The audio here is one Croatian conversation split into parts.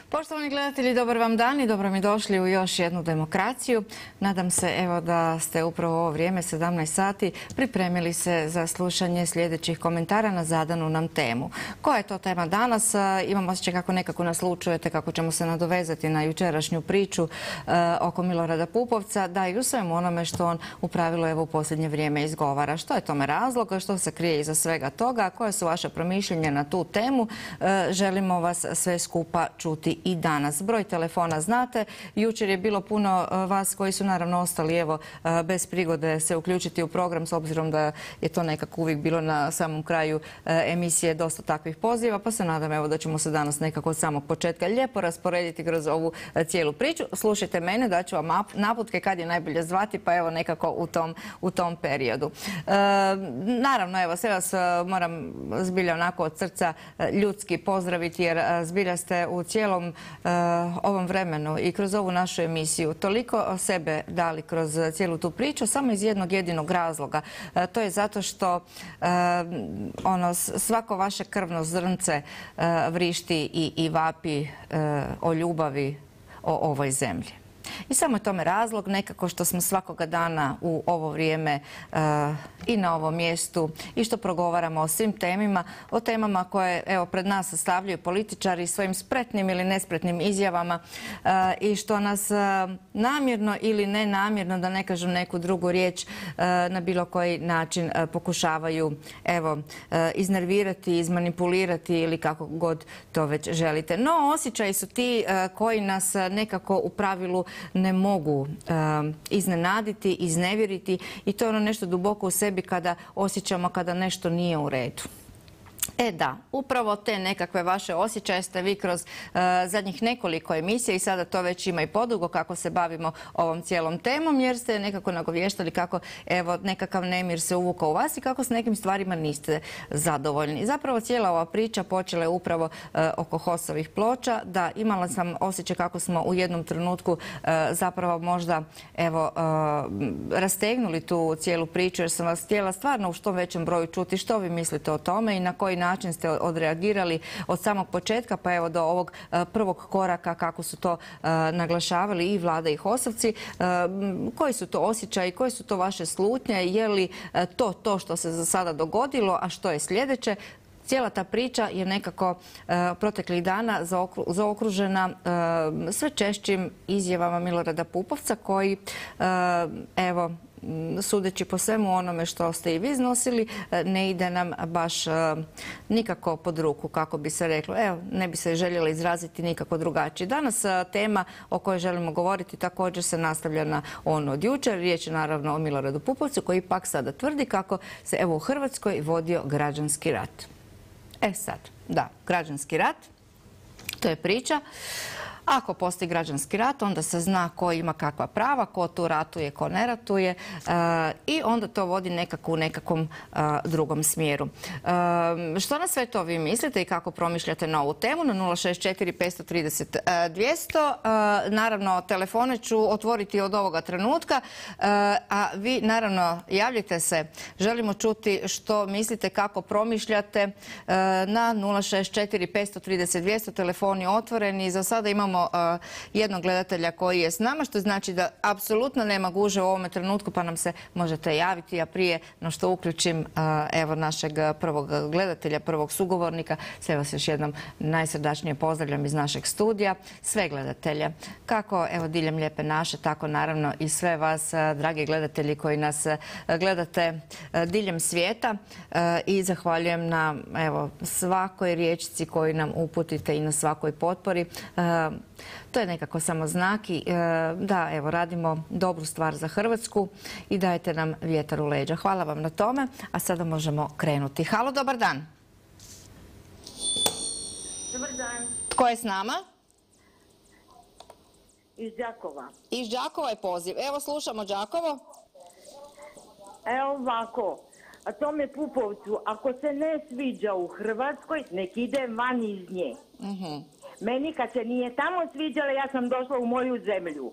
Poštovani gledatelji, dobar vam dan i dobro mi došli u još jednu demokraciju. Nadam se evo da ste upravo u ovo vrijeme, 17 sati, pripremili se za slušanje sljedećih komentara na zadanu nam temu. Koja je to tema danas? Imam osjećaj kako nekako naslučujete, kako ćemo se nadovezati na jučerašnju priču oko Milorada Pupovca, da i u svemu onome što on u pravilu evo u posljednje vrijeme izgovara. Što je tome razlog? Što se krije iza svega toga? Koje su vaše promišljenja na tu temu? Želimo vas sve skupa čuti i danas. Broj telefona znate. Jučer je bilo puno vas koji su naravno ostali evo bez prigode se uključiti u program s obzirom da je to nekako uvijek bilo na samom kraju emisije dosta takvih poziva, pa se nadam evo da ćemo se danas nekako od samog početka lijepo rasporediti kroz ovu cijelu priču. Slušajte mene, daću vam naputke kad je najbolje zvati, pa evo nekako u tom periodu. Naravno, evo sve vas moram zbilja onako od srca ljudski pozdraviti jer zbilja ste u cijelom ovom vremenu i kroz ovu našu emisiju toliko sebe dali kroz cijelu tu priču samo iz jednog jedinog razloga. To je zato što svako vaše krvno zrnce vrišti i vapi o ljubavi o ovoj zemlji. I samo je tome razlog nekako što smo svakoga dana u ovo vrijeme i na ovom mjestu i što progovaramo o svim temima, o temama koje evo pred nas stavljaju političari svojim spretnim ili nespretnim izjavama i što nas namjerno ili nenamjerno, da ne kažem neku drugu riječ, na bilo koji način pokušavaju evo iznervirati, izmanipulirati ili kako god to već želite. No, osjećaji su ti koji nas nekako u pravilu ne mogu iznenaditi, iznevjeriti i to je ono nešto duboko u sebi kada osjećamo kada nešto nije u redu. E da, upravo te nekakve vaše osjećaje ste vi kroz zadnjih nekoliko emisija i sada to već ima i podugo kako se bavimo ovom cijelom temom jer ste nekako nagovještali kako evo nekakav nemir se uvukao u vas i kako s nekim stvarima niste zadovoljni. Zapravo cijela ova priča počela je upravo oko HOS-ovih ploča. Da, imala sam osjećaj kako smo u jednom trenutku zapravo možda evo rastegnuli tu cijelu priču jer sam vas htjela stvarno u što većem broju čuti što vi mislite o tome i na koji način ste odreagirali od samog početka pa evo do ovog prvog koraka kako su to naglašavali i Vlada i HOS-ovci. Koji su to osjećaji, koje su to vaše slutnje, je li to što se za sada dogodilo, a što je sljedeće? Cijela ta priča je nekako proteklih dana zaokružena sve češćim izjavama Milorada Pupovca koji evo sudeći po svemu onome što ste i vi iznosili, ne ide nam baš nikako pod ruku, kako bi se reklo. Evo, ne bi se željela izraziti nikako drugačije. Danas tema o kojoj želimo govoriti također se nastavlja na ono od jučer. Riječ je naravno o Miloradu Pupovcu koji pak sada tvrdi kako se evo u Hrvatskoj vodio građanski rat. E sad, da, građanski rat, to je priča. Ako postoji građanski rat, onda se zna ko ima kakva prava, ko tu ratuje, ko ne ratuje i onda to vodi nekako u nekakvom drugom smjeru. Što na sve to vi mislite i kako promišljate na ovu temu? Na 064 530 200. Naravno, telefone ću otvoriti od ovoga trenutka, a vi naravno javljite se. Želimo čuti što mislite, kako promišljate na 064 530 200. Telefoni otvoreni. Za sada imamo jednog gledatelja koji je s nama, što znači da apsolutno nema guže u ovome trenutku, pa nam se možete javiti, a prije no što uključim evo našeg prvog gledatelja, prvog sugovornika, sve vas još jednom najsrdačnije pozdravljam iz našeg studija, sve gledatelje, kako evo diljem lijepe naše, tako naravno i sve vas, dragi gledatelji koji nas gledate diljem svijeta i zahvaljujem na evo svakoj riječici koju nam uputite i na svakoj potpori. To je nekako samo znak i da, evo, radimo dobru stvar za Hrvatsku i dajete nam vjetar u leđa. Hvala vam na tome, a sada možemo krenuti. Halo, dobar dan. Dobar dan. Tko je s nama? Iz Đakova. Iz Đakova je poziv. Evo, slušamo Đakovo. Evo ovako, a tome Pupovcu, ako se ne sviđa u Hrvatskoj, nek ide van iz nje. Meni kad se nije tamo sviđala, ja sam došla u moju zemlju.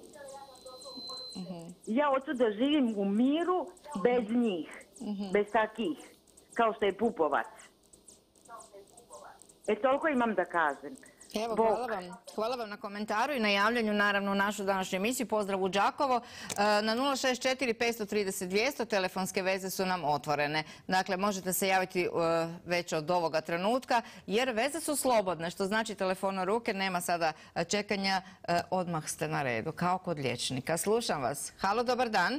Ja hoću da živim u miru bez njih, bez takih, kao što je Pupovac. Toliko imam da kažem. Evo, Bog. hvala vam na komentaru i na javljanju naravno u našu današnju emisiju. Pozdrav u Đakovo. Na 064 530 200 telefonske veze su nam otvorene. Dakle, možete se javiti već od ovoga trenutka jer veze su slobodne, što znači telefon u ruke, nema sada čekanja, odmah ste na redu, kao kod liječnika. Slušam vas. Halo, dobar dan.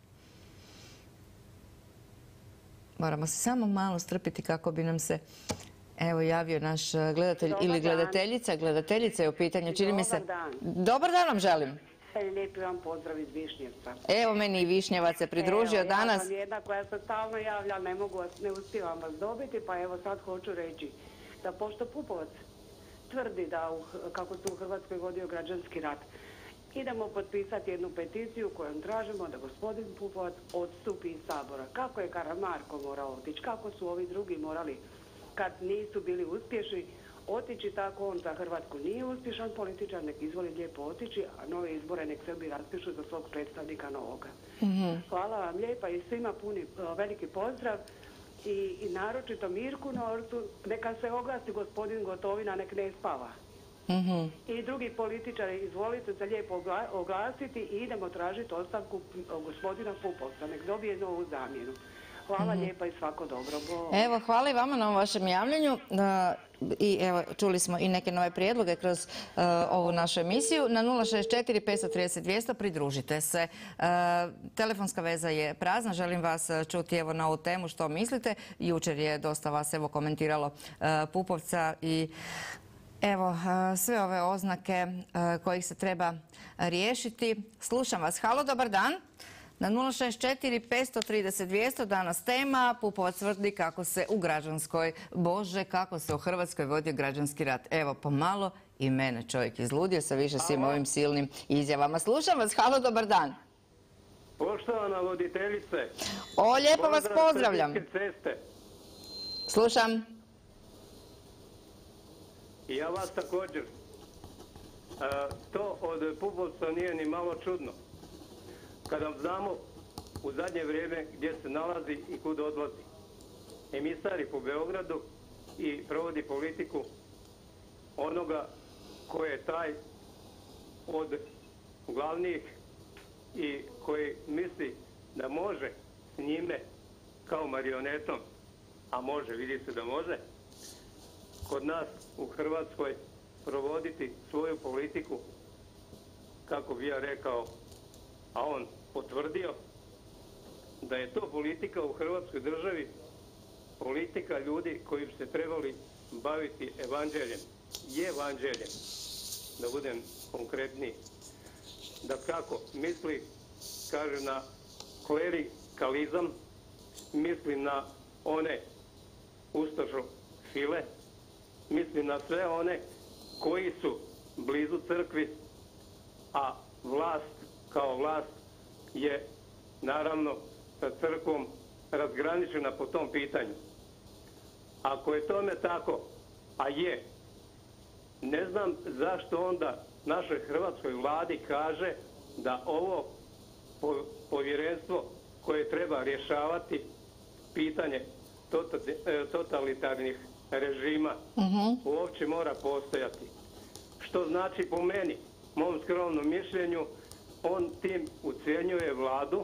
Moramo se samo malo strpiti kako bi nam se... Evo, javio naš gledatelj ili gledateljica. Gledateljica je u pitanju, čini mi se... Dobar dan. Dobar dan vam želim. Lijepi vam pozdrav iz Višnjevca. Evo, meni i Višnjevac se pridružio danas. Ja sam jedna koja se stalno javlja, ne uspijevam vas dobiti, pa evo sad hoću reći da pošto Pupovac tvrdi da kako se u Hrvatskoj vodio građanski rat, idemo potpisati jednu peticiju kojom tražimo da gospodin Pupovac odstupi iz Sabora. Kako je Karamarko morao otići, kako su ovi drugi morali kad nisu bili uspješni otići, tako on za Hrvatsku nije uspješan političar, nek izvoli lijepo otići, a nove izbore nek sebi raspišu za svog predstavnika novoga. Hvala vam lijepa i svima puni veliki pozdrav i naročito Mirku Norcu, neka se oglasi gospodin Gotovina, nek ne spava. I drugi političari, izvolite se lijepo oglasiti i idemo tražiti ostavku gospodina Pupovca, nek dobije novu zamjenu. Hvala lijepa i svako dobro. Evo, hvala i vama na ovom vašem javljanju. I evo, čuli smo i neke nove prijedloge kroz ovu našu emisiju. Na 064 530 200 pridružite se. Telefonska veza je prazna. Želim vas čuti evo na ovu temu što mislite. Jučer je dosta vas evo komentiralo Pupovca i evo sve ove oznake kojih se treba riješiti. Slušam vas. Halo, dobar dan. Na 064 530 200 danas tema Pupovac tvrdi kako se u građanskoj, Bože, kako se u Hrvatskoj vodio građanski rat. Evo, pomalo i mene čovjek izludio sa više svim ovim silnim izjavama. Slušam vas, halo, dobar dan. Poštovana voditeljice. O, lijepo vas pozdravljam. Slušam. I ja vas također. To od Pupovca nije ni malo čudno. Kada znamo u zadnje vrijeme gdje se nalazi i kud odlazi. Emisari po Beogradu i provodi politiku onoga koji je taj od glavnih i koji misli da može s njime kao marionetom, a može, vidi se da može, kod nas u Hrvatskoj provoditi svoju politiku, kako bi ja rekao, a on potvrdio da je to politika u Hrvatskoj državi, politika ljudi koji bi se trebali baviti evanđeljem, da budem konkretniji. Da kako misli, kaže, na klerikalizam, misli na one ustašofile, misli na sve one koji su blizu crkvi, a vlast kao vlast je naravno sa crkvom razgraničena po tom pitanju. Ako je tome tako, a je, ne znam zašto onda našoj hrvatskoj vladi kaže da ovo povjerenstvo koje treba rješavati pitanje totalitarnih režima uopće mora postojati. Što znači po meni, mom skromnom mišljenju, on tim ucijenjuje vladu.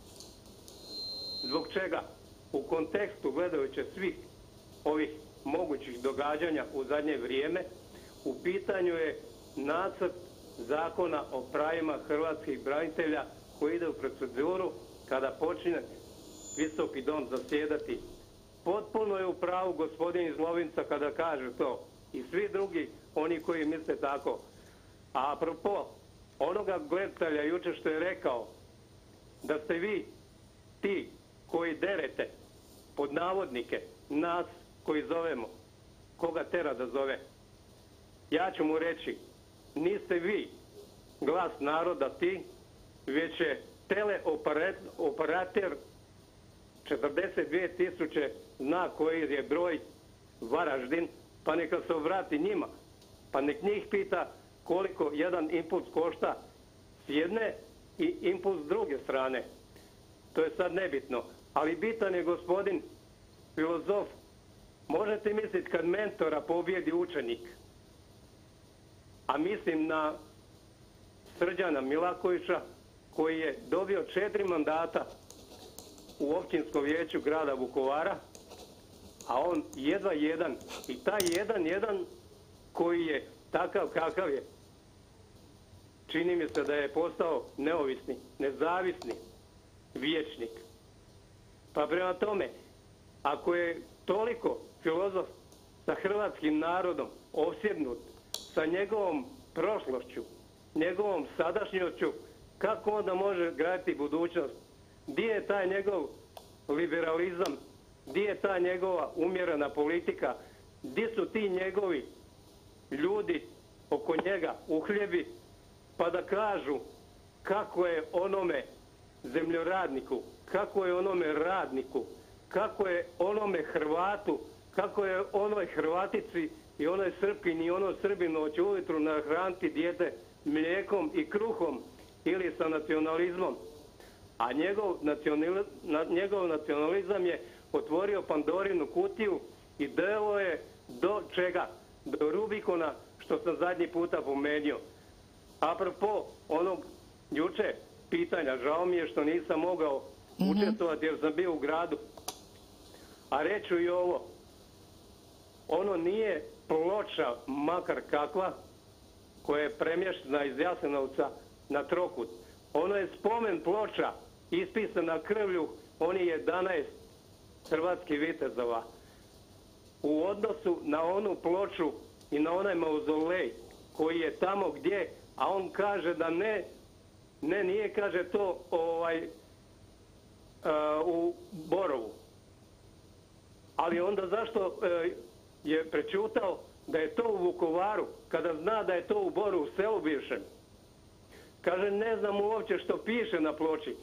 Zbog čega? U kontekstu gledajući svih ovih mogućih događanja u zadnje vrijeme, u pitanju je nacrt zakona o pravima hrvatskih branitelja koji ide u proceduru kada počne Visoki dom zasjedati. Potpuno je u pravu gospodin iz Lovinca kada kaže to i svi drugi, oni koji misle tako. A apropo onoga gledatelja jučer što je rekao da ste vi ti koji derete pod navodnike nas koji zovemo, koga tera da zove. Ja ću mu reći, niste vi glas naroda ti, već je teleoperater 42.000 zna koji je broj Varaždin, pa neka se obrati njima, pa nek njih pita koliko jedan impuls košta s jedne i impuls s druge strane. To je sad nebitno, ali bitan je gospodin filozof. Možete misliti kad mentora pobjedi učenik, a mislim na Srđana Milakovića, koji je dobio 4 mandata u općinskom vijeću grada Vukovara, a on jedva jedan. I taj jedan koji je takav kakav je, čini mi se da je postao neovisni, nezavisni vijećnik. Pa prema tome, ako je toliko filozof sa hrvatskim narodom opsjednut sa njegovom prošlošću, njegovom sadašnjošću, kako onda može graditi budućnost? Gdje je taj njegov liberalizam? Gdje je ta njegova umjerena politika? Gdje su ti njegovi ljudi oko njega, uhljebi, pa da kažu kako je onome zemljoradniku, kako je onome radniku, kako je onome Hrvatu, kako je onoj Hrvatici i onoj Srpkinji i onoj Srbinu hoće ujutru nahraniti dijete mlijekom i kruhom ili sa nacionalizmom. A njegov nacionalizam je otvorio Pandorinu kutiju i delo je do čega? Do Rubikona, što sam zadnji puta pomenio. Apropo onog juče pitanja, žao mi je što nisam mogao učestvovati jer sam bio u gradu. A reću i ovo, ono nije ploča makar kakva koja je premještena iz Jasenovca na Trokut. Ono je spomen ploča ispisana krvlju oni 11 hrvatskih vitezova. U odnosu na onu ploču i na onaj mauzolej koji je tamo gdje, a on kaže da nije, kaže to u Borovu. Ali onda zašto je prečutao da je to u Vukovaru, kada zna da je to u Borovu, selu bivšem? Kaže, ne znam uopće što piše na ploči.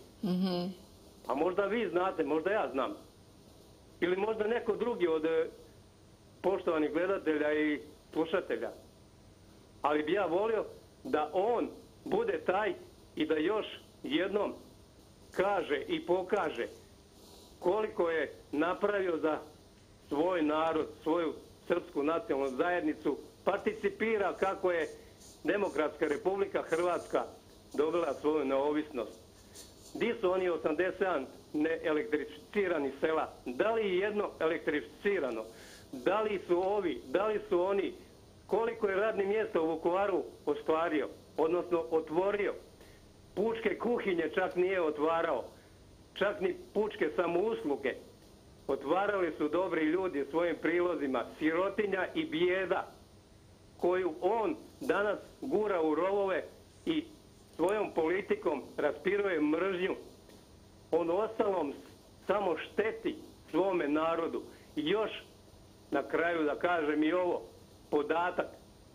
A možda vi znate, možda ja znam. Ili možda neko drugi od poštovanih gledatelja i slušatelja. Ali bi ja volio da on bude taj i da još jednom kaže i pokaže koliko je napravio za svoj narod, svoju srpsku nacionalnu zajednicu, participira kako je Demokratska Republika Hrvatska dobila svoju neovisnost. Di su oni 87 neelektrificiranih sela? Da li je jedno elektrificirano? Da li su ovi, da li su oni? Koliko je radnih mjesta u Vukovaru ostvario, odnosno otvorio? Pučke kuhinje čak nije otvarao, čak ni pučke samousluge. Otvarali su dobri ljudi svojim prilozima, sirotinja i bijeda, koju on danas gura u rovove i svojom politikom raspiruje mržnju. On ostalom samo šteti svome narodu. I još na kraju da kažem i ovo, podatak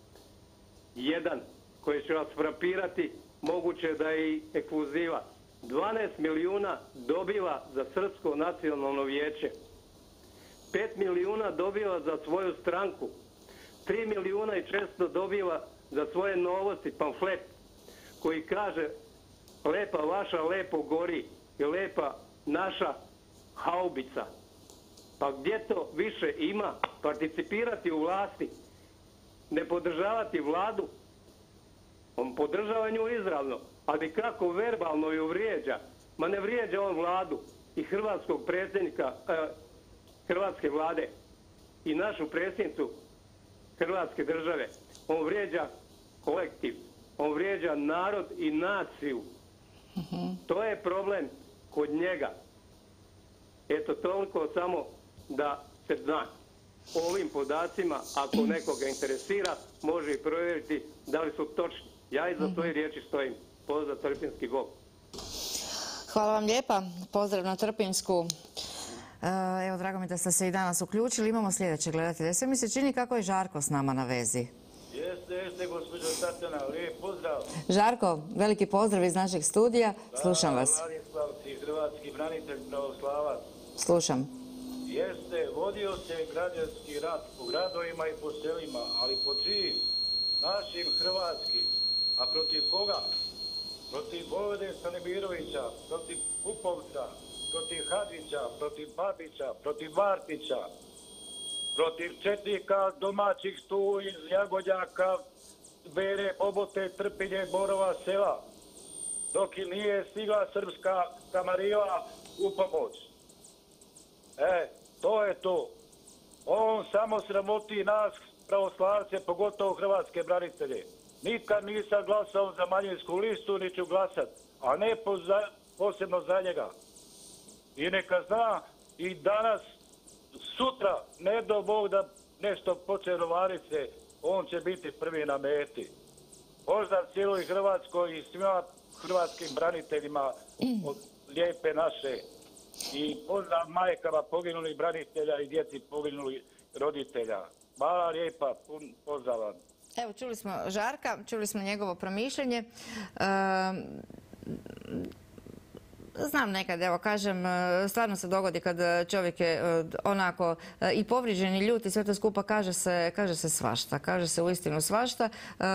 jedan koji će vas frapirati, moguće da je i ekskluziva. 12 milijuna dobiva za Srpsko nacionalno vijeće. 5 milijuna dobiva za svoju stranku. 3 milijuna i 400 dobiva za svoje novosti, pamflet, koji kaže lepa vaša lepo gori i lepa naša haubica. Pa gdje to više ima? Participirati u vlasti, ne podržavati vladu. On podržava nju izravno, ali kako verbalno ju vrijeđa. Ma ne vrijeđa on vladu i hrvatskog predsjednika hrvatske vlade i našu predsjednicu Hrvatske države. On vrijeđa kolektiv, on vrijeđa narod i naciju. To je problem kod njega. Eto, toliko samo da se zna. Ovim podacima, ako nekoga interesira, može i provjeriti da li su točni. Ja iza svoje riječi stojim. Pozdrav Trpinjski Bog. Hvala vam lijepa. Pozdrav na Trpinjsku. Evo, drago mi da ste se i danas uključili. Imamo sljedeće gledatelje. Sve mi se čini kako je Žarko s nama na vezi. Jeste, gospođo Tatjana, lijep pozdrav. Žarko, veliki pozdrav iz našeg studija. Slušam vas. Vladislavci, hrvatski branitelj, pravoslavac. Slušam. Jeste, vodio se građanski rat po gradovima i po selima, ali po čijim? Našim hrvatskim. A protiv koga? Protiv Vojvode Stanimirovića, protiv Pupovca, protiv Hadžića, protiv Babića, protiv Vartića, protiv četnika domaćih tu iz Jagodnjaka, Bere, Bobote, Trpinje, Borova sela, dok i nije stigla srpska kamarila u pomoć. To je to. On samo sramoti nas, pravoslavce, pogotovo hrvatske branitelje. Nikad nisam glasao za manjinsku listu, ni ću glasat, a ne posebno za njega. I neka zna i danas, sutra, ne do Bog da nešto počne rovarit se, on će biti prvi na meti. Pozdrav cijeloj Hrvatskoj i svima hrvatskim braniteljima od lijepe naše. I pozdrav majkama poginulih branitelja i djeci poginulih roditelja. Hvala lijepa, pun pozdrav vam. Evo, čuli smo Žarka, čuli smo njegovo promišljanje. Znam nekad, evo kažem, stvarno se dogodi kad čovjek je onako i povrijeđen i ljut i sve to skupa, kaže se svašta, kaže se uistinu svašta.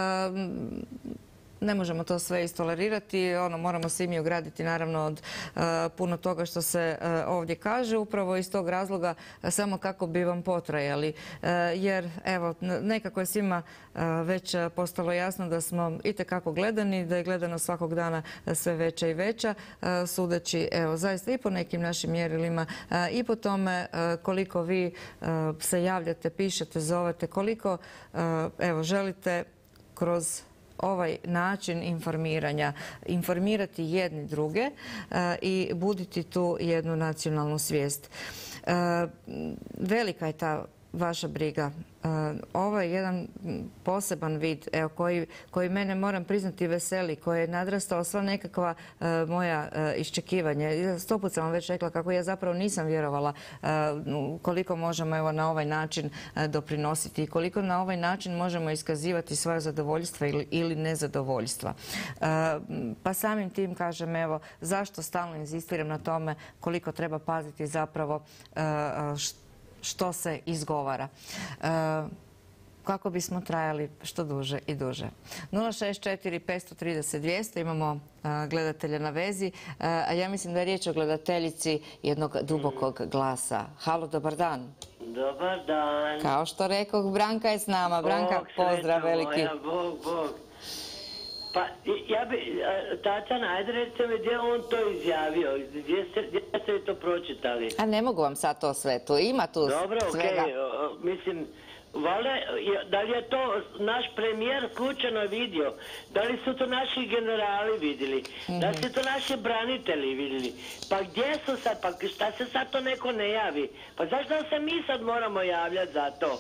Ne možemo to sve istolerirati, moramo svi mi ograditi naravno od puno toga što se ovdje kaže, upravo iz tog razloga samo kako bi vam potrajali. Jer evo, nekako je svima već postalo jasno da smo itekako gledani, da je gledano svakog dana sve veća i veća, sudeći evo zaista i po nekim našim mjerilima i po tome koliko vi se javljate, pišete, zovete, koliko evo želite kroz ovaj način informiranja, informirati jedni druge i buditi tu jednu nacionalnu svijest. Velika je ta vaša briga. Ovo je jedan poseban vid koji mene, moram priznati, veseli, koji je nadrastao sva nekakva moja iščekivanja. 100 puta sam vam već rekla kako ja zapravo nisam vjerovala koliko možemo na ovaj način doprinositi i koliko na ovaj način možemo iskazivati svoje zadovoljstva ili nezadovoljstva. Pa samim tim kažem, evo, zašto stalno inzistiram na tome koliko treba paziti zapravo što se izgovara. Kako bismo trajali što duže i duže. 064 530 200, imamo gledatelja na vezi, a ja mislim da je riječ o gledateljici jednog dubokog glasa. Halo, dobar dan. Dobar dan. Kao što rekoh, Branka je s nama. Branka, pozdrav veliki. Bog. Pa, ja bi, Tatjana, ajde recite mi gdje on to izjavio, gdje ste vi to pročitali? A ne mogu vam sad to sve, tu ima tu svega. Dobro, okej, mislim, da li je to naš premijer slučajno vidio? Da li su to naši generali vidjeli? Da li su to naši branitelji vidjeli? Pa gdje su sad? Pa šta se sad to neko ne javi? Pa zašto se mi sad moramo javljati za to?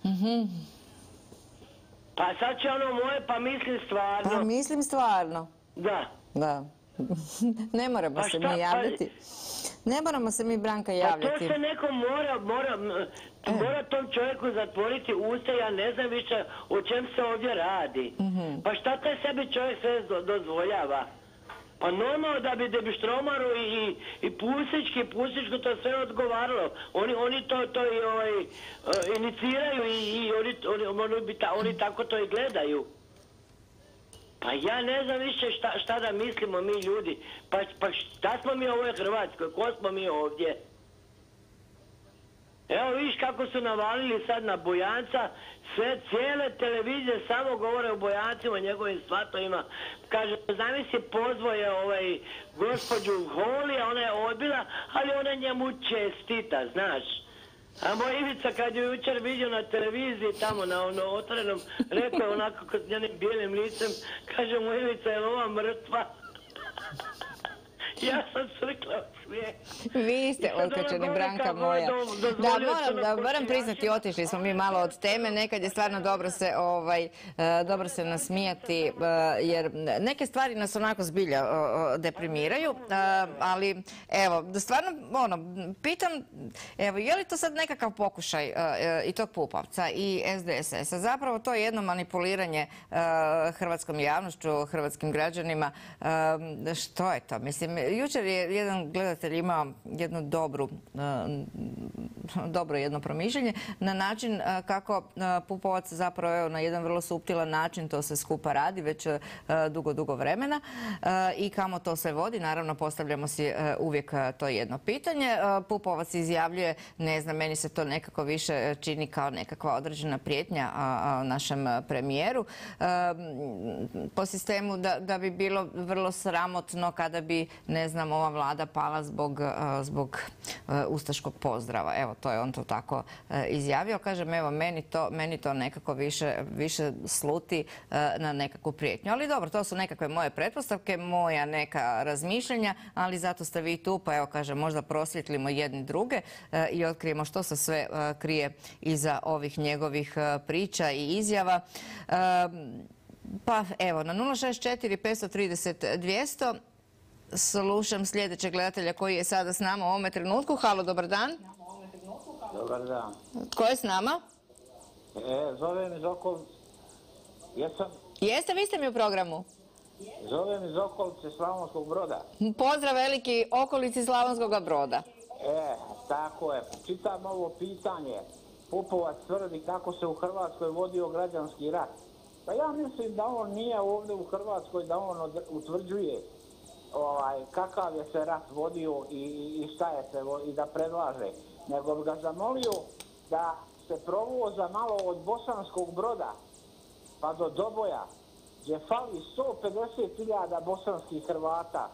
Pa sad će ono moje, pa mislim stvarno. Pa mislim stvarno. Da. Da. Ne moramo se mi javljati. Ne moramo se mi, Branka, javljati. Pa to se neko mora tom čovjeku zatvoriti usta, ja ne znam više o čem se ovdje radi. Pa šta taj sebi čovjek sve dozvoljava? Pa normalno da bi Štromaru i Pusičko to sve odgovaralo. Oni to iniciraju i oni tako to i gledaju. Pa ja ne znam više šta da mislimo mi ljudi. Pa šta smo mi u ovoj Hrvatskoj? Ko smo mi ovdje? Evo viš kako su navalili sad na Bojanca, sve cijele televizije samo govore o Bojancima, njegovim svatovima. Kaže, zamisli, pozvao je gospođu Holi, ona je odbila, ali ona njemu čestita, znaš. A moj Ivica kad je jučer vidio na televiziji tamo na otvorenom, rekao je onako s njenim bijelim licem, kaže mu Ivica, je li ova mrtva? Ja sam crkla od smijeha. Vi ste otkačeni, Branka moja. Da, moram priznati, otišli smo mi malo od teme. Nekad je stvarno dobro se nasmijati, jer neke stvari nas onako zbilja deprimiraju. Ali, evo, stvarno, pitam, evo, je li to sad nekakav pokušaj i tog Pupovca i SDSS-a? Zapravo to je jedno manipuliranje hrvatskom javnošću, hrvatskim građanima. Što je to? Mislim, jučer je jedan gledatelj imao jednu dobro jedno promišljanje na način kako Pupovac zapravo na jedan vrlo suptilan način to se skupa radi već dugo vremena i kamo to sve vodi. Naravno, postavljamo si uvijek to jedno pitanje. Pupovac izjavljuje, ne znam, meni se to nekako više čini kao nekakva određena prijetnja našem premijeru po sistemu da bi bilo vrlo sramotno kada bi, ne znam, ova vlada pala zbog ustaškog pozdrava. Evo, to je on to tako izjavio. Kažem, evo, meni to nekako više sluti na nekakvu prijetnju. Ali dobro, to su nekakve moje pretpostavke, moja neka razmišljanja, ali zato ste vi tu, pa evo, kažem, možda prosvjetlimo jedni druge i otkrijemo što se sve krije iza ovih njegovih priča i izjava. Pa evo, na 064 530 200 slušam sljedećeg gledatelja koji je sada s nama u ovome trenutku. Halo, dobar dan. Dobar dan. Tko je s nama? Zovem iz okolice. Jeste, vi ste mi u programu. Zovem iz okolice Slavonskog Broda. Pozdrav veliki okolici Slavonskog Broda. Tako je. Čitam ovo pitanje. Pupovac tvrdi kako se u Hrvatskoj vodio građanski rat. Pa ja mislim da on nije ovdje u Hrvatskoj, da on utvrđuje kakav je se rat vodio i šta je se i da predlaže. Nego bi ga zamolio da se provoza malo od Bosanskog Broda pa do Doboja, gdje fali 150.000 bosanskih Hrvata.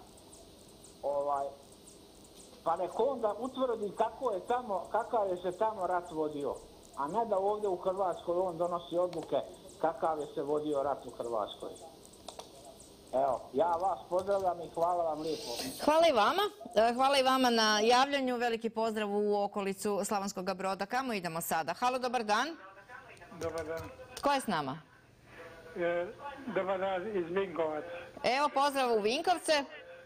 Pa nek onda utvrdi kakav je se tamo rat vodio, a ne da ovdje u Hrvatskoj on donosi odluke kakav je se vodio rat u Hrvatskoj. Evo, ja vas pozdravljam i hvala vam lijepo. Hvala i vama. Hvala i vama na javljanju. Veliki pozdrav u okolicu Slavonskog Broda. Kamo idemo sada? Halo, dobar dan. Dobar dan. Tko je s nama? Dobar dan iz Vinkovaca. Evo, pozdrav u Vinkovce.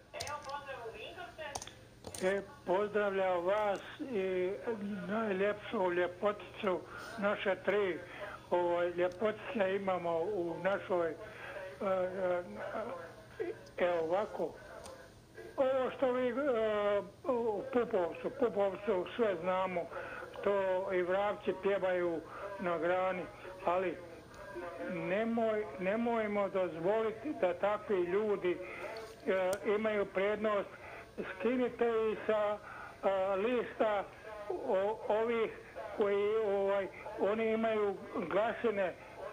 Pozdravljam vas i najljepšu ljepoticu, naše tri ljepotice imamo u našoj, evo ovako. Ovo što vi u Pupovcu sve znamo, to i vrapci pjevaju na grani, ali nemojmo dozvoliti da takvi ljudi imaju prednost. Skinite i sa lista ovih koji oni imaju glasine,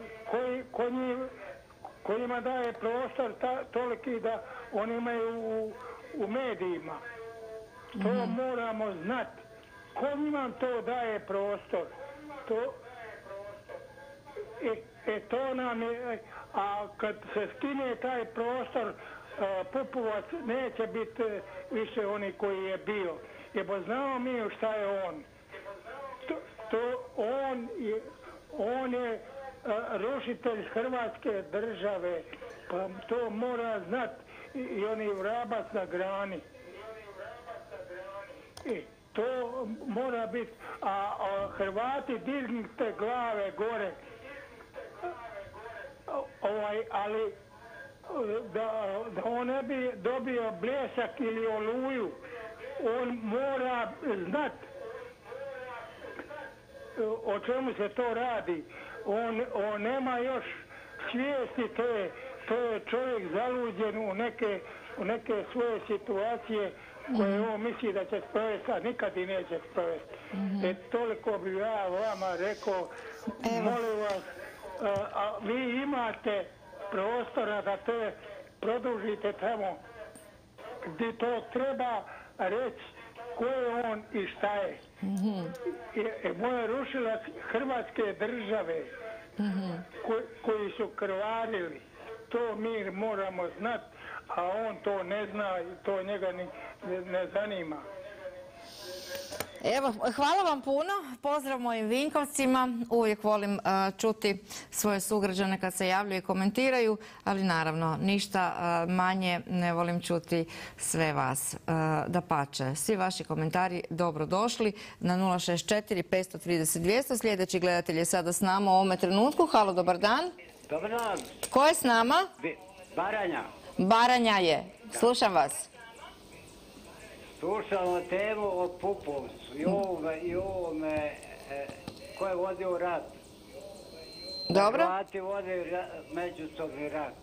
kojima daje prostor toliki da oni imaju u medijima. To moramo znati. Ko njima to daje prostor? To nam je, a kad se skine taj prostor, Pupovac neće biti više oni koji je bio. Jer znamo mi šta je on. On je rušitelj Hrvatske države. Pa to mora znati i oni vrabac na grani. To mora biti. A Hrvati dignite glave gore. Ali da on ne bi dobio bljesak ili oluju, on mora znati o čemu se to radi. On nema još svijesti, to je čovjek zaluđen u neke svoje situacije koje on misli da će sprovesti, a nikad i neće sprovesti. Toliko bi ja vama rekao, molim vas, vi imate prostora da te produžite tamo gdje to treba reći ko je on i šta je. Moj rušilac Hrvatske države koji su krvarili, to mi moramo znati, a on to ne zna i to njega ne zanima. Evo, hvala vam puno. Pozdrav mojim Vinkovcima. Uvijek volim čuti svoje sugrađane kad se javljaju i komentiraju, ali naravno ništa manje ne volim čuti sve vas. Dapače, svi vaši komentari dobro došli na 064 530 200. Sljedeći gledatelj je sada s nama u ovome trenutku. Halo, dobar dan. Dobar dan. Ko je s nama? Baranja. Baranja je. Slušam vas. Slušamo temu o Pupovcu i ovome ko je vodio rat. Dobro. Hrvati vode međusobni rat.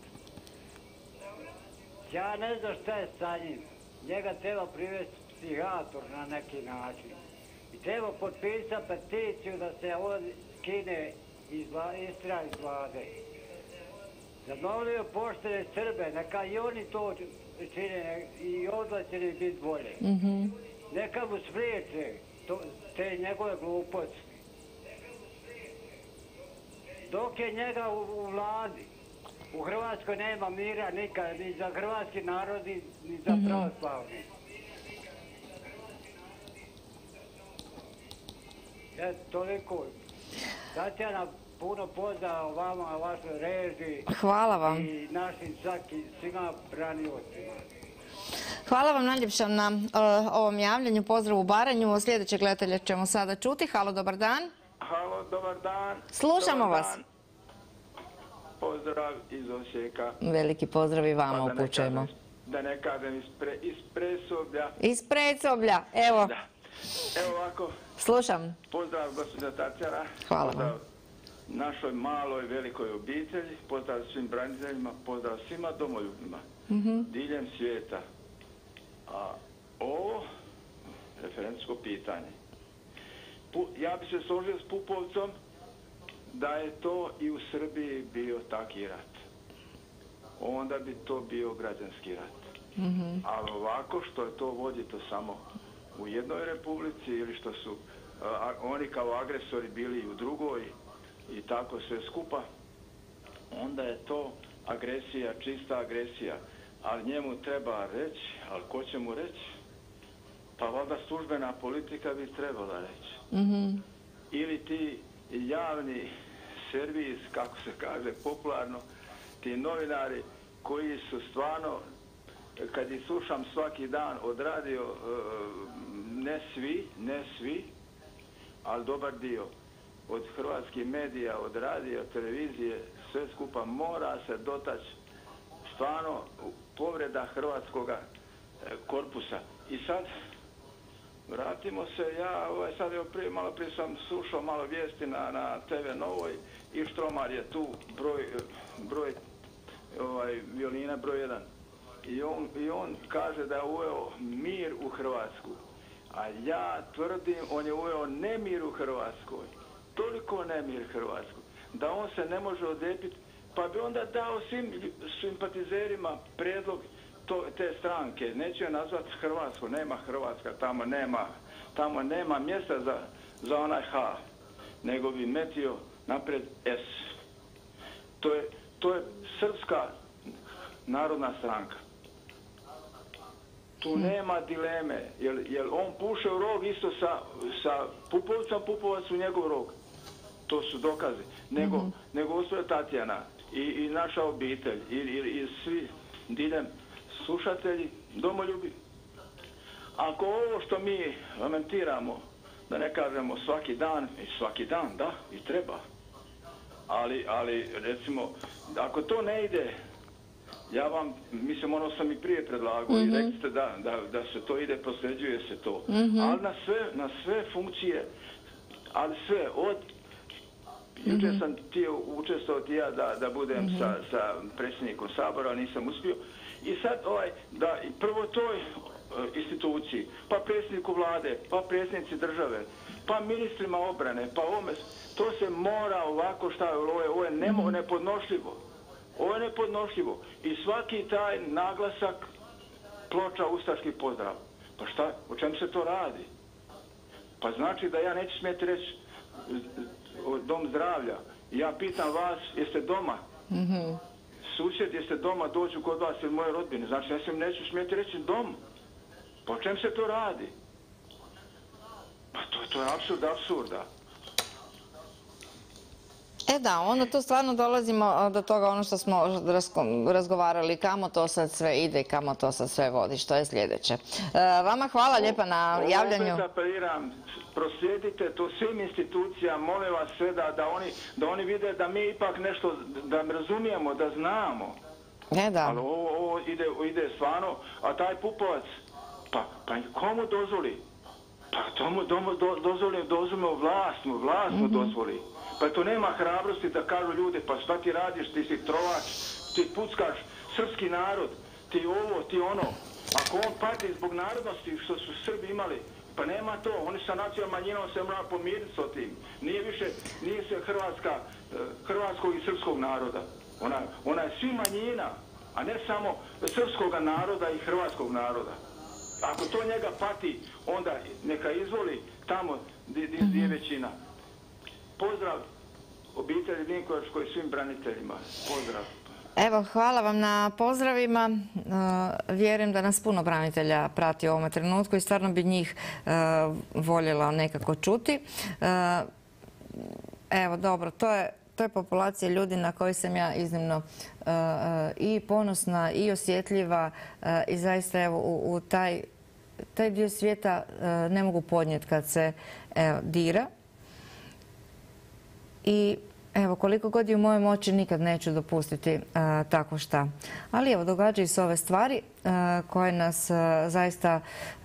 Ja ne znam šta je sa njim. Njega treba privesti psihijator na neki način. I treba potpisati peticiju da se on skine istira iz vlade. Zamolio poštene Srbe, neka i oni to čine i odla će li biti bolje. Neka mu spriječe te njegove gluposti. Dok je njega u vladi, u Hrvatskoj nema mira nikad, ni za hrvatski narod, ni za pravoslavni. Toliko. Tatjana, puno pozdrav vama, vašoj režiji. Hvala vam. I našim svima braniocima. Hvala vam najljepša na ovom javljanju. Pozdrav u Baranju. Sljedećeg gledatelja ćemo sada čuti. Halo, dobar dan. Halo, dobar dan. Slušamo vas. Pozdrav iz Osijeka. Veliki pozdrav i vama upućujemo. Da ne kažem iz Presoblja. Iz Presoblja, evo. Evo ovako. Slušam. Pozdrav gospođa Tatjana. Hvala vam. Pozdrav našoj maloj, velikoj obitelji. Pozdrav svim braniteljima. Pozdrav svima domoljubima. Diljem svijeta. A ovo referendumsko pitanje. Ja bi se složio s Pupovcom da je to i u Srbiji bio taki rat. Onda bi to bio građanski rat. Ali ovako što je to vodito samo u jednoj republici ili što su oni kao agresori bili u drugoj i tako sve skupa, onda je to agresija, čista agresija. Ali njemu treba reći, ali ko će mu reći? Pa valjda službena politika bi trebala reći. Ili ti javni servis, kako se kaže popularno, ti novinari koji su stvarno, kad ih slušam svaki dan odradio, ne svi, ali dobar dio od hrvatskih medija, od radija, televizije, sve skupa mora se dotaći stvarno povreda hrvatskog korpusa. I sad vratimo se, sad malo prije sam slušao malo vijesti na TV Novoj i Štromar je tu broj violina broj 1. I on kaže da je uveo mir u Hrvatsku. A ja tvrdim, on je uveo nemir u Hrvatskoj. Toliko nemir Hrvatsku. Da on se ne može odlepiti, pa bi onda dao svim simpatizerima predlog te stranke. Neću je nazvati Hrvatsko, nema Hrvatska, tamo nema mjesta za onaj H. Nego bi metio napred S. To je Srpska narodna stranka. Tu nema dileme, jer on puše u rog isto sa Pupovcem, Pupovac u njegov rog. To su dokazi. Nego gospođa Tatjana i naša obitelj i svi diljem slušatelji, domoljubi. Ako ovo što mi lamentiramo, da ne kažemo svaki dan, da, i treba. Ali recimo, ako to ne ide, ja vam, mislim, ono sam i prije predlagao i rekli ste da se to ide, prosljeđuje se to. Ali na sve funkcije, ali sve, od jučer sam učestvovao da budem sa predsjednikom Sabora, ali nisam uspio. I sad da prvo toj instituciji, pa predsjedniku vlade, pa predsjednici države, pa ministrima obrane, pa ovome, to se mora ovako ovo je nepodnošljivo. Ovo je nepodnošljivo. I svaki taj naglasak ploča ustaški pozdrav. Pa šta, o čem se to radi? Pa znači da ja neću smjeti reći dom zdravlja. Ja pitam vas, jeste doma? Susjed, jeste doma, dođu kod vas ili moje rodbine. Znači ja se neću smjeti reći dom. Pa o čem se to radi? Pa to je apsurda. Da, onda tu stvarno dolazimo do toga ono što smo razgovarali, kamo to sad sve ide i kamo to sad sve vodi, što je sljedeće. Vama hvala lijepa na javljanju. Opet apeliram, proslijedite to svim institucijama, molim vas sve da oni vide da mi ipak nešto, da razumijemo, da znamo. Da. Ali ovo ide stvarno, a taj Pupovac, Pa komu dozvoli? Pa dozvolimo vlast mu dozvoli. Pa to nema hrabrosti da kažu ljude, pa šta ti radiš, ti si trovač, ti puckaš srpski narod, ti ovo, ti ono. Ako on pati zbog narodnosti što su Srbi imali, pa nema to, oni sa nacionalnom manjinom se mora pomiriti s tim. Nije se hrvatskog i srpskog naroda. Ona je svi manjina, a ne samo srpskog naroda i hrvatskog naroda. Ako to njega pati, onda neka izvoli tamo gdje je većina. Pozdrav obitelji Vinkovačkoj i svim braniteljima. Pozdrav. Evo, hvala vam na pozdravima. Vjerujem da nas puno branitelja prati u ovom trenutku i stvarno bi njih voljela nekako čuti. Evo, dobro, to je populacija ljudi na koji sam ja iznimno i ponosna i osjetljiva i zaista evo u taj dio svijeta ne mogu podnijeti kad se dira. I evo, koliko god je u mojoj moći nikad neću dopustiti tako šta. Ali evo, događaju se ove stvari koje nas zaista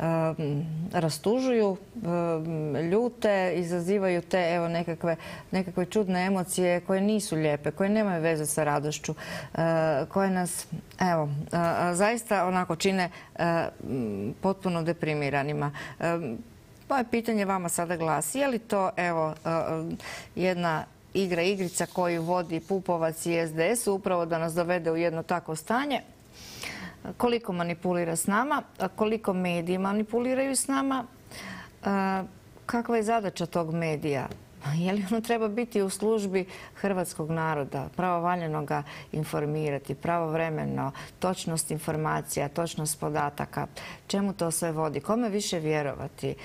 rastužuju, ljute, izazivaju te evo nekakve čudne emocije koje nisu lijepe, koje nemaju veze sa radošću, koje nas evo zaista onako čine potpuno deprimiranima. Moje pitanje vama sada glasi, je li to evo jedna igrica koju vodi Pupovac i SDS upravo da nas dovede u jedno takvo stanje? Koliko manipulira s nama, koliko mediji manipuliraju s nama, kakva je zadaća tog medija? Je li ono treba biti u službi hrvatskog naroda, pravovaljano ga informirati, pravovremeno, točnost informacija, točnost podataka? Čemu to sve vodi? Kome više vjerovati?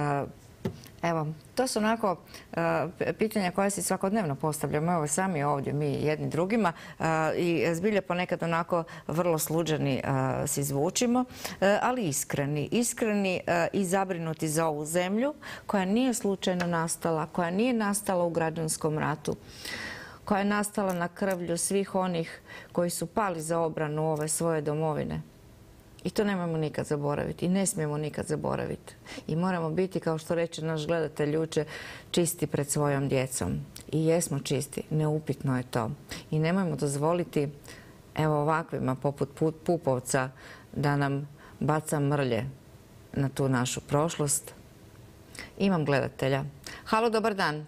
Evo, to su onako pitanja koja si svakodnevno postavljamo. Evo sami ovdje, mi jedni drugima i zbilje ponekad onako vrlo sluđeni si zvučimo, ali iskreni. Iskreni i zabrinuti za ovu zemlju koja nije slučajno nastala, koja nije nastala u građanskom ratu, koja je nastala na krvlju svih onih koji su pali za obranu ove svoje domovine. I to nemojmo nikad zaboraviti i ne smijemo nikad zaboraviti. I moramo biti, kao što reče naš gledatelj jučer, čisti pred svojom djecom. I jesmo čisti, neupitno je to. I nemojmo dozvoliti evo ovakvima poput Pupovca da nam baca mrlje na tu našu prošlost. Imam gledatelja. Halo, dobar dan.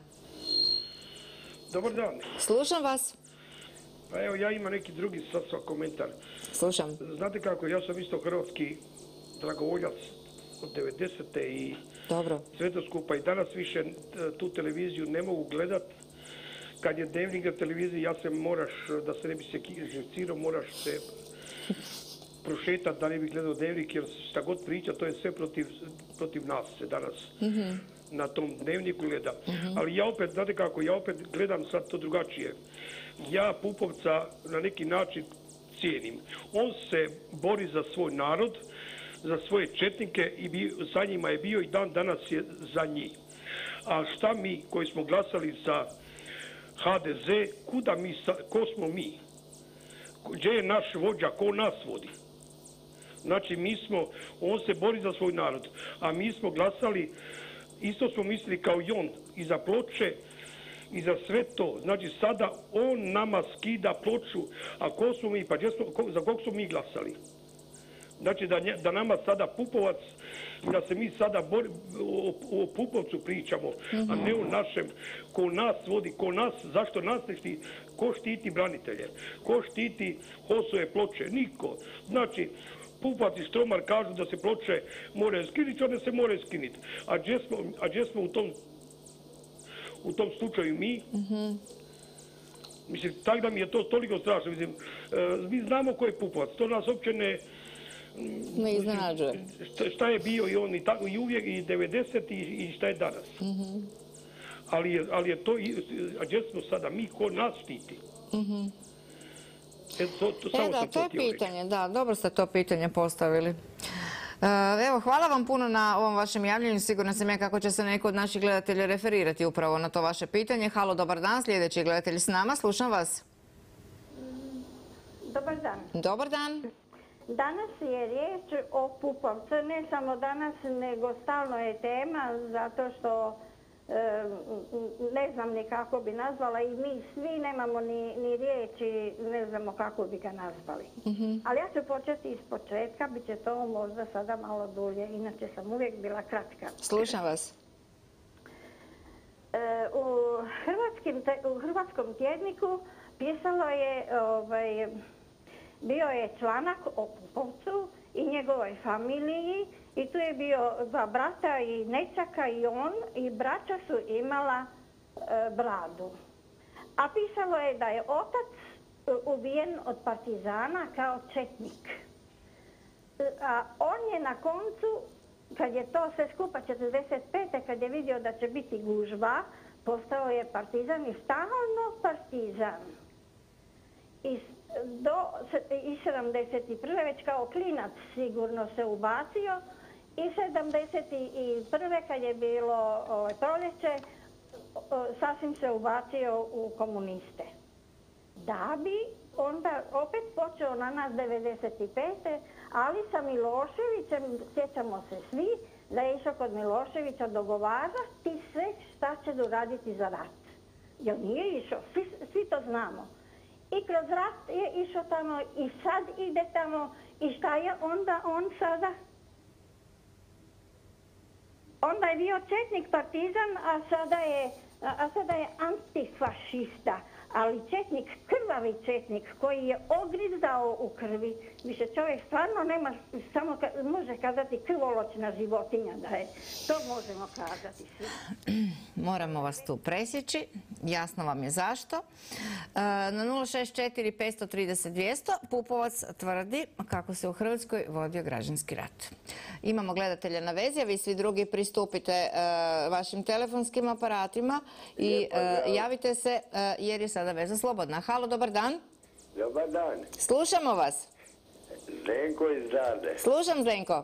Dobar dan. Slušam vas. Pa evo, ja imam neki drugi komentar. Slušam. Znate kako, ja sam isto hrvatski dragovoljac od 90. i sve to skupa. I danas više tu televiziju ne mogu gledat. Kad je Dnevnik na televiziji, ja se moraš, da se ne bi se živcirao, moraš se prošetati da ne bi gledao Dnevnik, jer šta god priča, to je sve protiv nas se danas na tom Dnevniku gleda. Ali ja opet, znate kako, ja opet gledam sad to drugačije. Ja Pupovca na neki način cijenim. On se bori za svoj narod, za svoje četnike i za njima je bio i dan danas je za njih. A šta mi koji smo glasali za HDZ, ko smo mi? Gdje je naš vođa, ko nas vodi? Znači on se bori za svoj narod, a mi smo glasali, isto smo mislili kao i on, i za Ploče, i za sve to. Znači sada on nama skida Ploču, a ko smo mi, pa za kog smo mi glasali? Znači da nama sada Pupovac, da se mi sada o Pupovcu pričamo, a ne o našem, ko nas vodi, zašto nas ne štiti, ko štiti branitelje, ko štiti HOS-ove Ploče, niko. Znači, Pupovac i Štromar kažu da se Ploče moraju skinuti, one se moraju skinuti. A gdje smo u tom slučaju mi? Mislim, tako da mi je to toliko strašno. Mislim, mi znamo ko je Pupovac, to nas uopće ne iznenađuje. Šta je bio i on i uvijek i 90 i šta je danas. Ali je to, a gdje smo sada, mi ko nas štiti? To je pitanje, da, dobro ste to pitanje postavili. Evo, hvala vam puno na ovom vašem javljanju. Sigurno sam ja kako će se neko od naših gledatelja referirati upravo na to vaše pitanje. Halo, dobar dan. Sljedeći gledatelj s nama. Slušam vas. Dobar dan. Dobar dan. Danas je riječ o Pupovcu, ne samo danas, nego stalno je tema, zato što ne znam ni kako bi nazvala i mi svi nemamo ni riječi, ne znamo kako bi ga nazvali. Ali ja ću početi iz početka, bit će to možda sada malo dulje, inače sam uvijek bila kratka. Slušam vas. U hrvatskom tjedniku pisalo je, bio je članak o Pupovcu i njegovoj familiji i tu je bio dva brata i nećaka i on i braća su imala bradu. A pisalo je da je otac ubijen od partizana kao četnik. A on je na koncu, kad je to sve skupa 45. kad je vidio da će biti gužva, postao je partizan i stalno partizan. I 71. već kao klinac sigurno se ubacio i 71. kad je bilo proljeće, sasvim se ubacio u komuniste. Da bi onda opet počeo na nas 95. ali sa Miloševićem, sjećamo se svi, da je išao kod Miloševića dogovarati sve šta će doraditi za rat. Jer nije išao, svi to znamo. I kroz rat je išao tamo i sad ide tamo i šta je onda on sada? Onda je bio četnik partizan, a sada je antifašista. Ali četnik, krvavi četnik koji je ogrizdao u krvi, više čovjek stvarno nema, samo može kazati krvoločna životinja da je. To možemo kazati svi. Moramo vas tu presjeći, jasno vam je zašto. Na 064 530 200 Pupovac tvrdi kako se u Hrvatskoj vodio građanski rat. Imamo gledatelja na vezi, a vi svi drugi pristupite vašim telefonskim aparatima i javite se jer je sada veza slobodna. Halo, dobar dan. Dobar dan. Slušamo vas. Zdenko iz Darde. Slušam, Zdenko.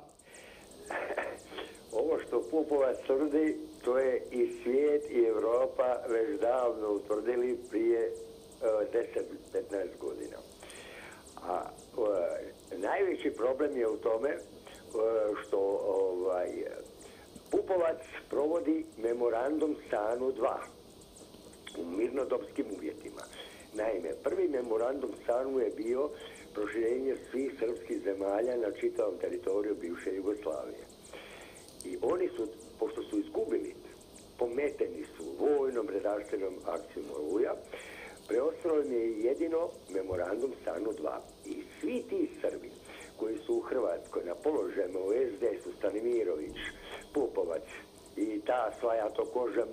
Ovo što Pupovac tvrdi, to je i svijet i Europa već davno utvrdili prije 10-15 godina. A najveći problem je u tome što Pupovac provodi memorandum Stanu 2 u mirnodopskim uvjetima. Naime, prvi memorandum Stanu je bio proširenje svih srpskih zemalja na čitavom teritoriju bivše Jugoslavije. I oni su, pošto su izgubili, pometeni su vojnom redarstvenom akcijom Oluja, preostalo im je jedino memorandum Stanu 2. I svi ti Srbi koji su u Hrvatskoj na položajima u SDS-u, Stanimirović, Pupovac i ta svaja to koža,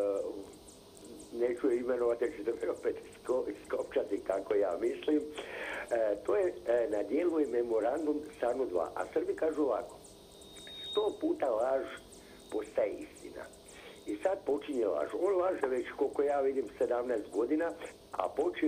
neću imenovati, jer ćete me opet iskopčati kako ja mislim, to je na dijelu i memorandum Stanu 2. A Srbi kažu ovako, 100 puta laž postaje istina. I sad počinje laž. On laže već, koliko ja vidim, 17 godina, a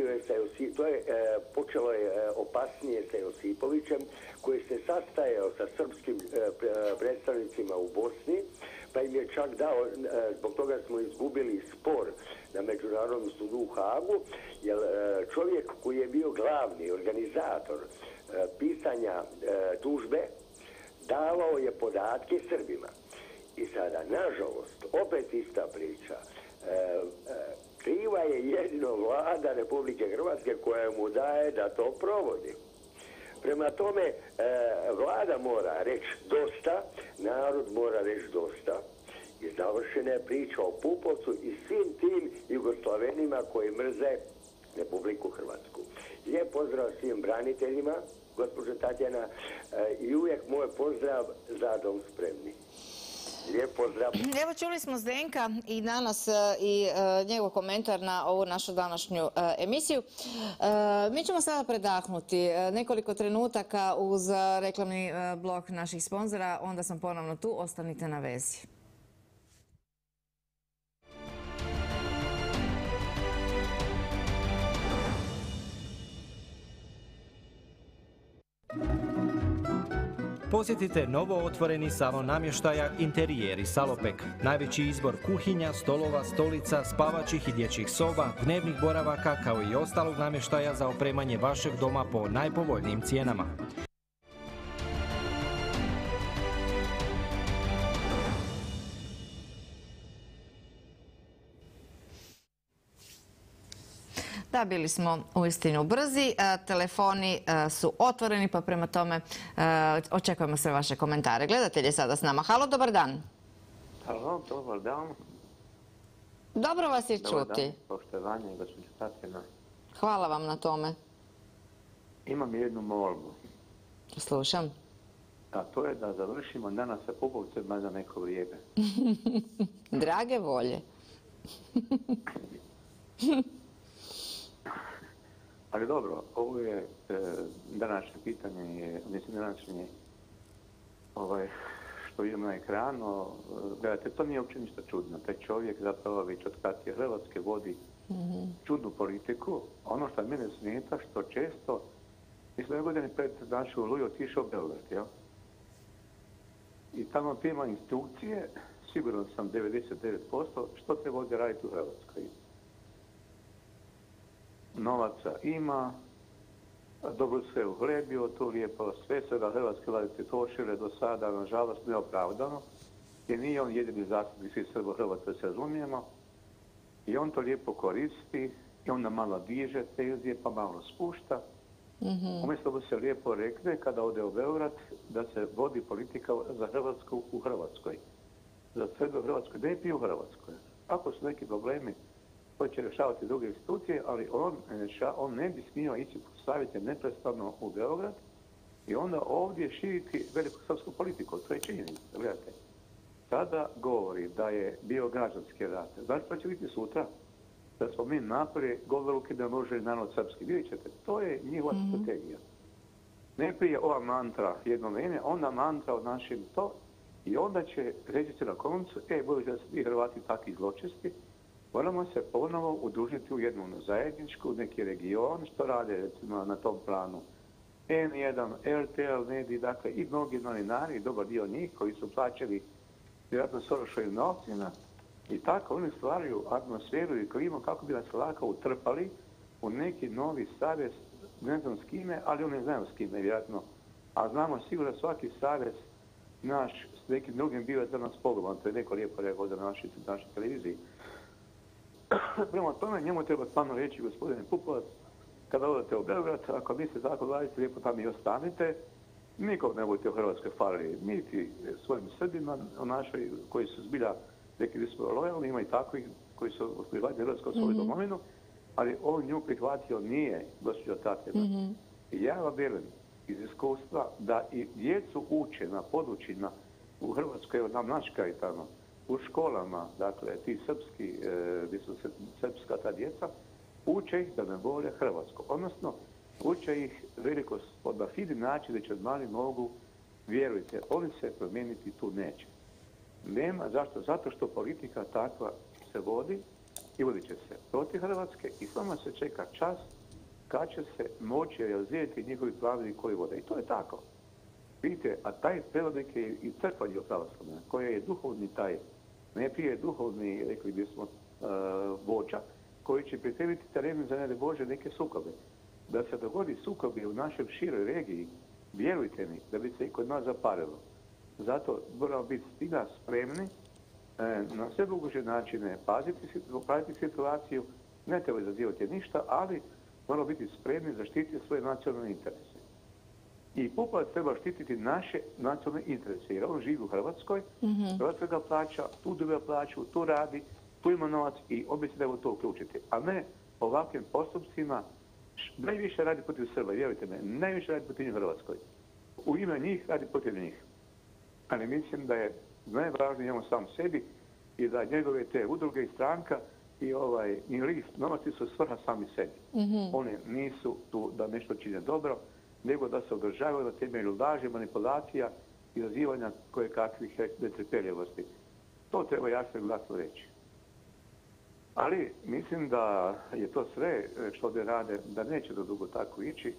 počelo je opasnije sa Josipovićem, koji se sastajao sa srpskim predstavnicima u Bosni, pa im je čak dao, zbog toga smo izgubili spor na Međunarodnom sudu u Hagu, jer čovjek koji je bio glavni organizator pisanja tužbe, davao je podatke Srbima. I sada, nažalost, opet ista priča. Kriva je jedino vlada Republike Hrvatske koja mu daje da to provodi. Prema tome, vlada mora reći dosta, narod mora reći dosta. I završena je priča o Pupovcu i svim tim Jugoslavenima koji mrze Republiku Hrvatsku. Lijep pozdrav svim braniteljima, gospođo Tatjana, i uvijek moj pozdrav za dom spremni. Lijep pozdrav. Evo, čuli smo Zdenka i danas i njegov komentar na ovu našu današnju emisiju. Mi ćemo sada predahnuti nekoliko trenutaka uz reklamni blok naših sponzora, onda sam ponovno tu, ostanite na vezi. Posjetite novo otvoreni salon namještaja Interijeri Salopek. Najveći izbor kuhinja, stolova, stolica, spavačih i dječjih soba, dnevnih boravaka kao i ostalog namještaja za opremanje vašeg doma po najpovoljnijim cijenama. Da, bili smo uistinu brzi. Telefoni su otvoreni, pa prema tome očekujemo sve vaše komentare. Gledatelj je sada s nama. Halo, dobar dan. Halo, dobar dan. Dobro vas je Dobar čuti. dan, poštovanje, gospođo Tatjana. Hvala vam na tome. Imam jednu molbu. Slušam. A to je da završimo danas sa Pupovcem za neko vrijeme. Drage volje. Ali dobro, ovo je današnje pitanje, mislim današnje što vidimo na ekranu. Gledajte, to nije uopće ništa čudno. Taj čovjek zapravo već od kad je Hrvatske vodi čudnu politiku. Ono što mene smeta, što često, mislim ove godine pred našu Oluju otišao u Beograd, jel? I tamo pima instrukcije, sigurno sam 99%, što treba ovdje raditi u Hrvatskoj. Novaca ima, dobro sve uhlebio, to lijepo sve ga hrvatske vlade trošile do sada, nažalost neopravdano, jer nije on jedini zastupnik svi Srbo-Hrvatske, se razumijemo, i on to lijepo koristi, i onda malo diže tenzije, pa malo spušta. Umjesto da se lijepo rekne, kada ode u Beograd, da se vodi politika za Hrvatsku u Hrvatskoj. Za Srbe u Hrvatskoj, ne i u Hrvatskoj. Ako su neki problemi, to će rješavati druge institucije, ali on ne bi smio ići postaviti neprestano u Beograd i onda ovdje širiti velikosrpsku politiku. To je činjenica. Gledajte, sada govori da je bio građanski rat. Znači što će biti sutra? Da smo mi napori govoruke da može narod srpski. Vidjet ćete, to je njihova strategija. Najprije ova mantra jedno vrijeme, onda mantra od našim to i onda će reći se na koncu, budući da su svi Hrvati takvi zločesti, moramo se ponovo udružiti u jednu zajedničku, neki region, što rade recimo na tom planu. N1, RTL, mediji, dakle i mnogi novinari, dobar dio njih koji su plaćali vjerojatno Sorošovim novcima i tako oni stvaraju atmosferu i klimu kako bi nas lako utrpali u neki novi savez, ne znam s kime, ali oni znaju s kime vjerojatno. A znamo sigurno svaki savez naš s nekim drugim bio je za nas pogodan, to je neko lijepo rekao na našoj televiziji. Prema tome, njemu treba stvarno reći, gospodine Pupovac, kada odete u Beograd, ako mislite tako radite, lijepo tam i ostanite, nikog ne budete u Hrvatskoj falili, niti svojim Srbima našoj, koji su zbilja neki su lojalni, ima i takvih koji su prihvatili Hrvatsku svoju domovinu, ali on nju prihvatio nije, gospođo Tatjana. I ja vam vjerujem iz iskustva da i djecu uče na područjima u Hrvatskoj, evo nam Naška i tamo, u školama, dakle, ti srpski, gdje su srpska ta djeca, uče ih da ne vole Hrvatsko. Odnosno, uče ih veliko na fini način da će mali mogu, vjerujte, oni se promijeniti tu neće. Nema, zašto? Zato što politika takva se vodi i vodit će se protiv Hrvatske i samo se čeka čas kad će se moći realizirati njihovi planovi koji vode. I to je tako. Vidite, a taj prevodnik je i crkva dio pravoslavna, koja je duhovni taj, najprije duhovni, rekli bismo, vođa, koji će pripremiti teren za ne Bože neke sukobe. Da se dogodi sukobi u našoj široj regiji, vjerujte mi, da bi se i kod nas zaparilo. Zato moramo biti stiga spremni na sve moguće načine paziti situaciju, ne treba izazivati ništa, ali moramo biti spremni zaštititi svoje nacionalne interese. I Pupovac treba štititi naše nacionalne interese, jer on živi u Hrvatskoj, Hrvatska ga plaća, tu dobiva plaću, tu radi, tu ima novac i on bi se trebao to uključiti. A ne ovakvim postupcima, najviše radi protiv Srba, vjerujte me, najviše radi protiv Hrvatskoj. U ime njih radi protiv njih. Ali mislim da je najvažnije on sam sebi i da njegove te udruge i stranka i list novaci su svrha sami sebi. One nisu tu da nešto čine dobro, nego da se održavaju na temelju laži, manipulacija i izazivanja koje kakvih netrpeljivosti. To treba jasno i glasno reći. Ali mislim da je to sve što ovdje rade, da neće do dugo tako ići.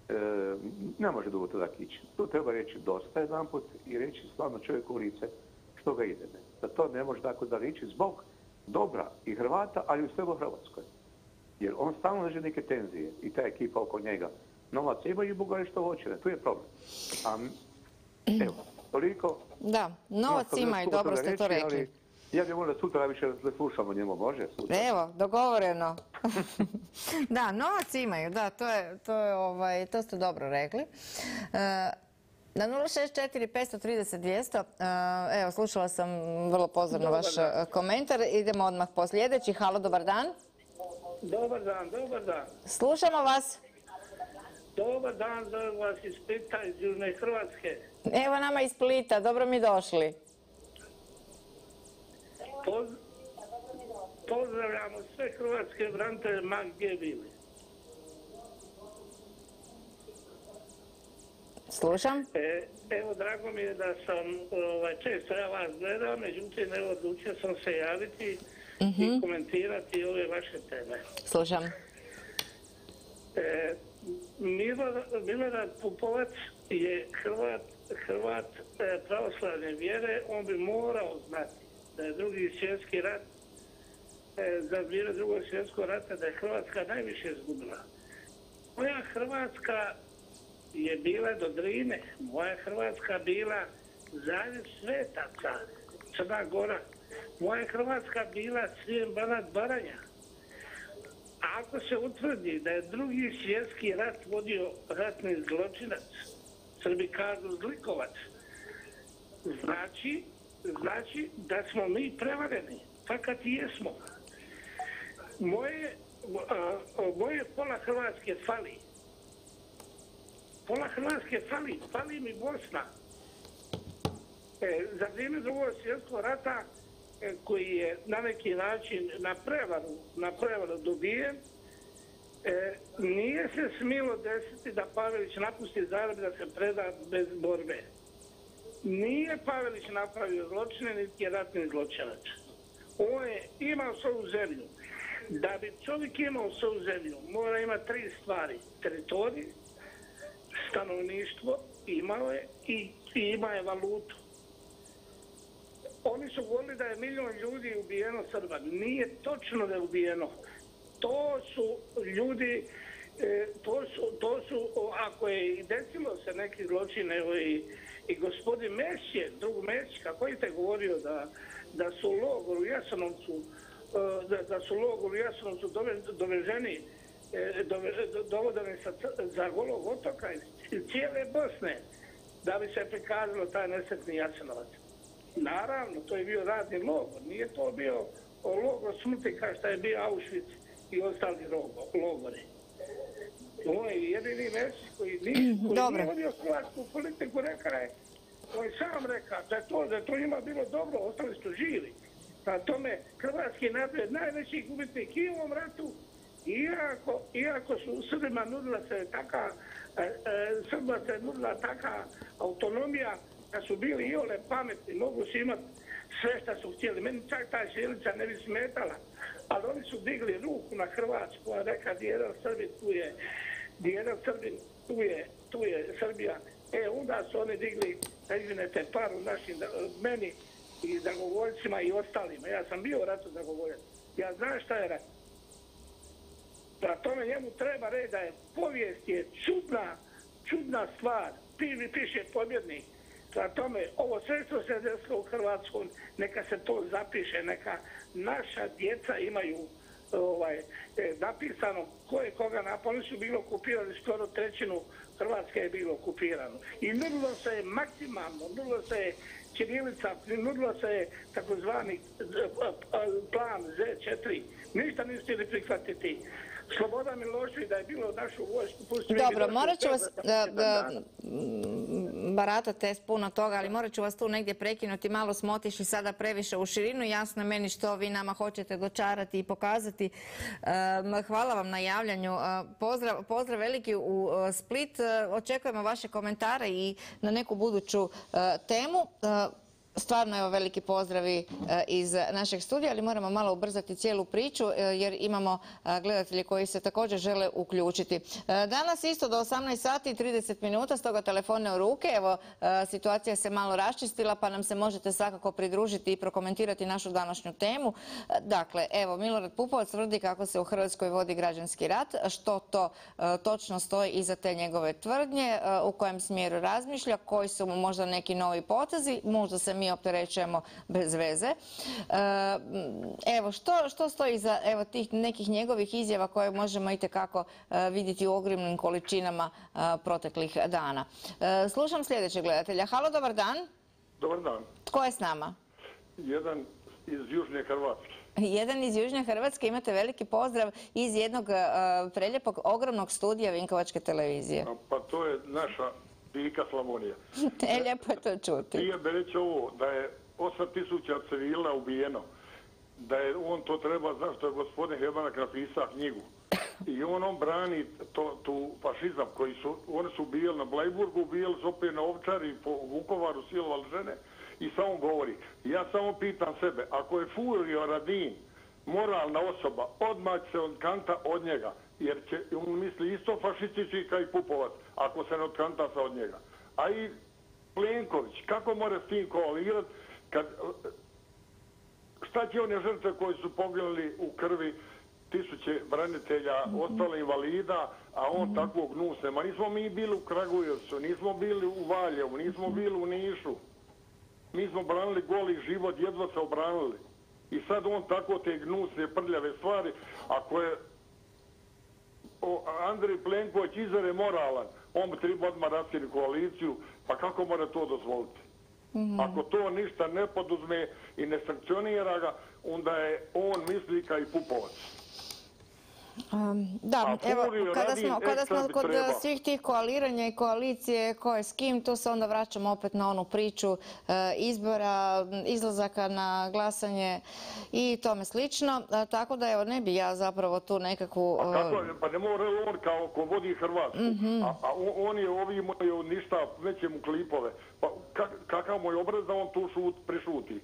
Ne može dugo to tako ići. Tu treba reći dosta jedanput i reći stvarno čovjeku u lice što ga ide. Da to ne može tako da ići zbog dobra i Hrvata, ali i sve u Hrvatskoj. Jer on stalno drži neke tenzije i ta ekipa oko njega. Novac imaju i Bugari što hoće, tu je problem. Evo, toliko. Da, novac ima i dobro ste to rekli. Ja bih molio sutra više da slušamo njemu, može? Evo, dogovoreno. Da, novac imaju, da, to ste dobro rekli. Na 064 530 200, evo, slušala sam vrlo pozorno vaš komentar. Idemo odmah po sljedeći. Halo, dobar dan. Dobar dan. Slušamo vas. Dobar dan, zovem vas iz Splita, iz Južne Hrvatske. Evo nama iz Splita, dobro mi došli. Pozdravljamo sve hrvatske branitelje, ma gdje bili. Slušam. Evo, drago mi je da sam često ja vas gledao, međutim, evo, odlučio sam se javiti i komentirati ove vaše teme. Slušam. Milorad Pupovac je Hrvat pravoslavne vjere, on bi morao znati da je Drugi svjetski rat, za vrijeme Drugog svjetskog rata, da je Hrvatska najviše izgubila. Moja Hrvatska je bila do Drine, moja Hrvatska bila zaljev Svetaca, Crna Gora, moja Hrvatska bila Srijem, Banat, Baranja. Ako se utvrdi da je Drugi svjetski rat vodio ratni zločinac, Srbi kažu zlikovac, znači da smo mi prevareni, fakat i jesmo. Moje pola Hrvatske fali. Fali mi Bosna. Za vrijeme Drugog svjetskog rata, koji je na neki način na prevaru dobijen, nije se smilo desiti da Pavelić napusti Zagreb, da se preda bez borbe. Nije Pavelić napravio zločine, niti je ratni zločinac. On je imao svoju zemlju. Da bi čovjek imao svoju zemlju, mora imati 3 stvari. Teritorij, stanovništvo, imao je i ima je valutu. Oni su govorili da je 1 milion ljudi ubijeno Srba. Nije točno da je ubijeno. To su ljudi, ako je i desilo se neki zločin, evo i gospodin Mesić, drug Mesić, kako je govorio da su u logoru Jasenovcu, doveženi, dovodani za Golog otoka iz cijele Bosne, da bi se prikazalo taj nesretni Jasenovac. Naravno, to je bio radni logor, nije to bio logor smrti kao što je bio Auschwitz i ostali logori. On je jedini Mesić koji nije vodio hrvatsku politiku, on je sam rekao da je to njima bilo dobro, ostali su živi. Na tome hrvatski narod je najveći gubitnik i u ovom ratu, iako su Srbima nudila taka autonomija, da su bili iole pametni, mogu su imati sve što su htjeli. Meni čak ta Ćirilica ne bi smetala, ali oni su digli ruku na Hrvatsku, a rekao di jedan Srbin tu je Srbija. Onda su oni digli, da izvinete, paru našim, meni i dragovoljcima i ostalima. Ja sam bio u ratu dragovoljac. Ja znam šta je rat. Da tome njemu treba reći da je povijest je čudna stvar. Piše pobjednik. Da tome ovo sve što se desilo u Hrvatskoj, neka se to zapiše, neka naša djeca imaju napisano ko je koga napao. Oni su bilo okupirali, skoro 1/3 Hrvatske je bilo okupirano. I nudilo se je maksimalno, nudilo se je ćirilica, nudilo se je takozvani plan Z4. Ništa nisu htjeli prihvatiti. Slobodan Milošević da je bilo našu vojsku pustili... Dobro, morat ću vas baratate s puno toga, ali morat ću vas tu negdje prekinuti. Malo smo otišli sada previše u širinu. Jasno je meni što vi nama hoćete dočarati i pokazati. Hvala vam na javljanju. Pozdrav veliki u Split. Očekujemo vaše komentare i na neku buduću temu. Stvarno evo veliki pozdravi iz našeg studija, ali moramo malo ubrzati cijelu priču jer imamo gledatelje koji se također žele uključiti. Danas isto do 18 sati i 30 minuta, stoga telefone u ruke. Evo, situacija se malo raščistila pa nam se možete svakako pridružiti i prokomentirati našu današnju temu. Dakle, evo, Milorad Pupovac tvrdi kako se u Hrvatskoj vodi građanski rat. Što to točno stoji iza te njegove tvrdnje, u kojem smjeru razmišlja, koji su mu možda neki novi potezi, možda se mi mi opterećujemo bez veze. Evo, što stoji iza tih nekih njegovih izjava koje možemo itekako vidjeti u ogromnim količinama proteklih dana. Slušam sljedećeg gledatelja. Halo, dobar dan. Dobar dan. Tko je s nama? Jedan iz Južne Hrvatske. Jedan iz Južne Hrvatske, imate veliki pozdrav iz jednog preljepog, ogromnog studija Vinkovačke televizije. Pa to je naša dika Slavonija. Lijepo je to čuti. Prije bi reći ovo, da je 8000 civila ubijeno, da je on to treba, znaš što je gospodin Hebanak napisao knjigu. I on brani tu fašizam koji su, oni su ubijali na Blajburgu, ubijali su opet na Ovčari, po Vukovaru, silovali žene. I samo govori, ja samo pitam sebe, ako je Furio Radin moralna osoba, odmah se odkanta od njega, jer će, on misli isto fašistički kao i Pupovac, ako se ne odkanta sa od njega. A i Plenković, kako mora s tim koalirati, kad, šta će one žrtve koji su poginuli u krvi tisuće branitelja, ostale invalida, a on takvog gnusne. Ma nismo mi bili u Kragujevcu, nismo bili u Valjevu, nismo bili u Nišu. Mi smo branili goli život, jedva se obranili. I sad on tako te gnusne, prljave stvari, ako je Andrej Plenković izare moralan, on bi treba odmah raskinuti koaliciju, pa kako mora to dozvoliti? Ako to ništa ne poduzme i ne sankcionira ga, onda je on misli kao i Pupovac. Da, evo, kada smo kod svih tih koaliranja i koalicije ko je s kim, tu se onda vraćamo opet na onu priču izbora, izlazaka na glasanje i tome slično. Tako da, evo, ne bi ja zapravo tu nekakvu... Pa ne mora on kao ko vodi Hrvatsku, a on je ovi imaju ništa, neće mu klipove. Pa kakav mu je obraz da on tu prešuti?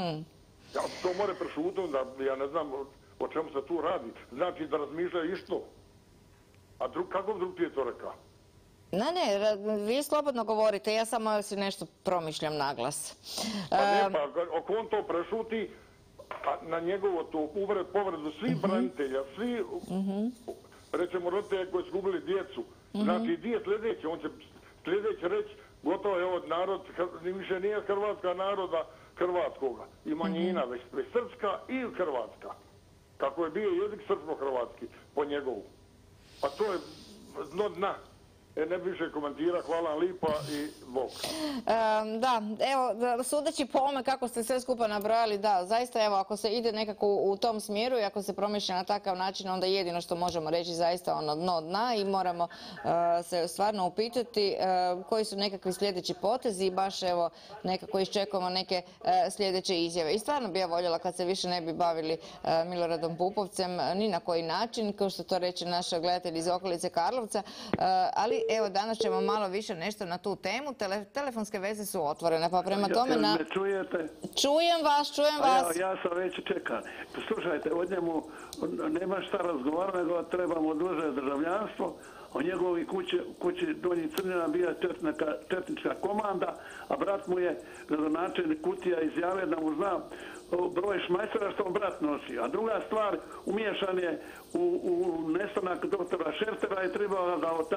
To mora prešutiti, da ja ne znam... O čemu se tu radi? Znači da razmišljaju isto. A kako drug je to rekao? Ne, vi slobodno govorite, ja samo si nešto promišljam naglas. Pa ne, pa ako on to prešuti, na njegovo to povredu svih branitelja, svi, rećemo, roditelja koji su gubili djecu, znači gdje je sljedeće? On će sljedeće reći, gotovo je ovo narod, više nije Hrvatska naroda Hrvatskoga i manjina, već srpska i Hrvatska. Kako je bio jezik srpsko-hrvatski po njegovu. Pa to je dno dna. Ne bi više komentira, hvala lipa i Bog. Da, evo, sudeći po ovome kako ste sve skupa nabrojali, da, zaista, evo, ako se ide nekako u tom smjeru i ako se promišlja na takav način, onda jedino što možemo reći zaista ono dno dna i moramo se stvarno upitati koji su nekakvi sljedeći potezi i baš, evo, nekako iščekujemo neke sljedeće izjave. I stvarno bi ja voljela kad se više ne bi bavili Miloradom Pupovcem ni na koji način, kao što to reče naš gledatelj iz okolice Karlovca, ali evo, danas ćemo malo više nešto na tu temu. Telefonske veze su otvorene, pa prema tome... Me čujete? Čujem vas. Ja sam već čekan. Slušajte, od njemu nema šta razgovarati, nego trebamo duže državljanstvo. O njegovi kući Donji Crnjana bija četnička komanda, a brat mu je gradonačelnik Kutija izjavio da mu zna broj šmajsera što on brat nosi. A druga stvar, umiješan je u nestanak doktora Šertera i trebao da od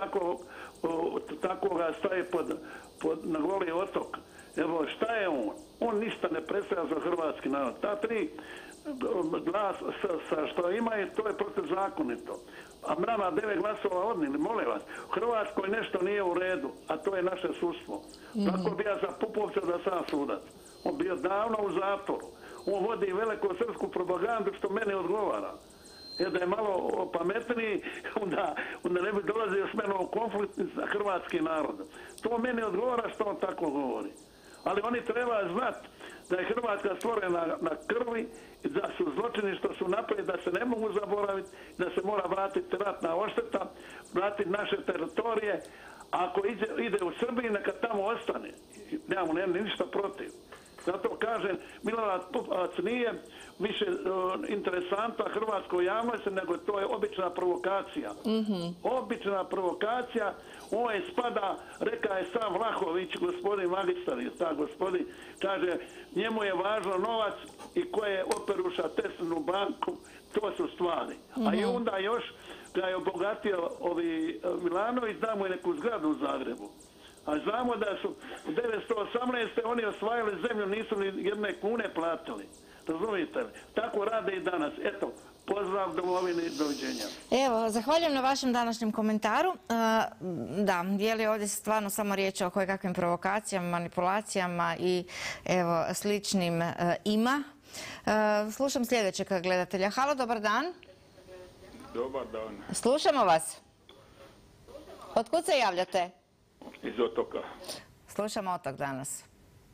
takvoga staje na Goli otok. Evo, šta je on? On ništa ne predstavlja za hrvatski narod. Ta tri glas što ima, to je protivzakonito. A Mrava 9 glasova odnili, molim vas. U Hrvatskoj nešto nije u redu, a to je naše sudstvo. Tako bi ja za Pupovca da sam sudac. On bio davno u zatvoru. On vodi velikosrpsku propagandu što meni odgovara. Jer da je malo pametniji, onda ne bi dolazio s menom u konflikt sa hrvatskim narodom. To meni odgovara što on tako govori. Ali oni treba znati da je Hrvatska stvorena na krvi i da su zločini što su napravili, da se ne mogu zaboraviti, da se mora vratiti ratna odšteta, vratiti naše teritorije. Ako ide u Srbiji, neka tamo ostane. Nemamo ništa protiv. Zato kažem, Milorad Pupovac nije više interesantna hrvatskoj javnosti, nego to je obična provokacija. Obična provokacija, on je spada, reka je sam Vlahović, gospodin magistar, ta gospodin, kaže, njemu je važno novac i ko je operuša Teslinu banku, to su stvari. A i onda još, kada je obogatio Milanović, da mu je neku zgradu u Zagrebu. A znamo da su 1918. oni osvajali zemlju, nisu ni jedne kune platili. Razumijete li? Tako rade i danas. Eto, pozdrav domovini, doviđenja. Evo, zahvaljujem na vašem današnjem komentaru. Da, je li ovdje stvarno samo riječ o kojekakvim provokacijama, manipulacijama i evo sličnim ima. Slušam sljedećeg gledatelja. Halo, dobar dan. Dobar dan. Slušamo vas. Otkud se javljate? Iz Otoka. Slušamo Otok danas.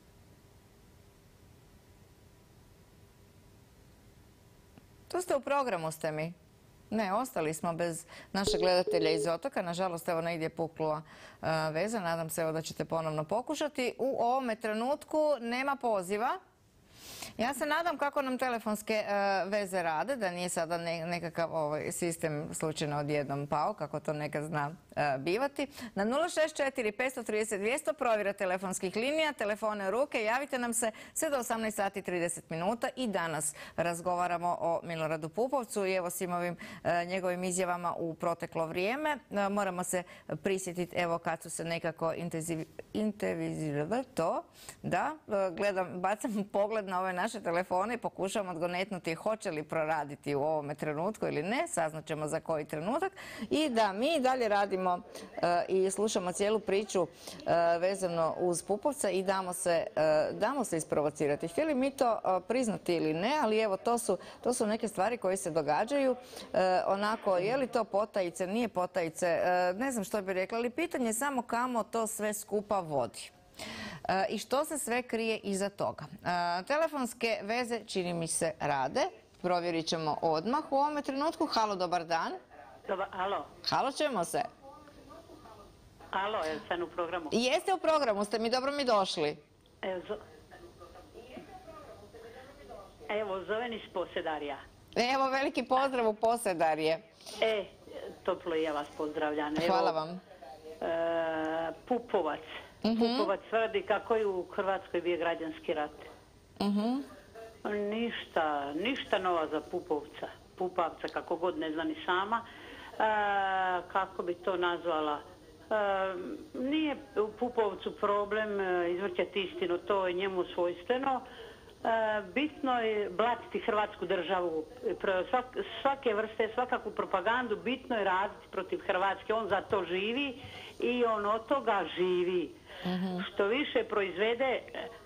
Tu ste u programu, ste mi. Ne, ostali smo bez našeg gledatelja iz Otoka. Nažalost, evo negdje je pukla veza. Nadam se da ćete ponovno pokušati. U ovome trenutku nema poziva. Ja se nadam kako nam telefonske veze rade, da nije sada nekakav sistem slučajno odjednom pao, kako to nekad zna bivati. Na 064 530 200 provjera telefonskih linija, telefone u ruke, javite nam se sve do 18 sati 30 minuta i danas razgovaramo o Miloradu Pupovcu i evo svim ovim njegovim izjavama u proteklo vrijeme. Moramo se prisjetiti evo kad su se nekako intenzivizirali to, da, bacam pogled na ove naše telefone i pokušavam odgonetnuti hoće li proraditi u ovome trenutku ili ne, saznaćemo za koji trenutak i da mi dalje radimo i slušamo cijelu priču vezano uz Pupovca i damo se isprovocirati. Htjeli mi to priznati ili ne, ali evo to su neke stvari koje se događaju. Onako, je li to potajice, nije potajice, ne znam što bi rekla, ali pitanje je samo kamo to sve skupa vodi. I što se sve krije iza toga. Telefonske veze čini mi se rade. Provjerit ćemo odmah u ovome trenutku. Halo, dobar dan. Halo. Halo, čujemo se. Halo, jel sam u programu? Jeste u programu, ste mi dobro mi došli. Evo, zovem iz Posedarja. Evo, veliki pozdrav u Posedarje. Toplo ja vas pozdravljam. Hvala vam. Pupovac. Pupovac tvrdi kako je u Hrvatskoj bio građanski rat. Ništa nova za Pupovca, kako god ne zna ni sama. Kako bi to nazvala? Nije u Pupovcu problem izvrćati istinu, to je njemu svojstveno. Bitno je blatiti Hrvatsku državu, svake vrste, svakakvu propagandu, bitno je raditi protiv Hrvatske, on za to živi i on od toga živi. Što više proizvede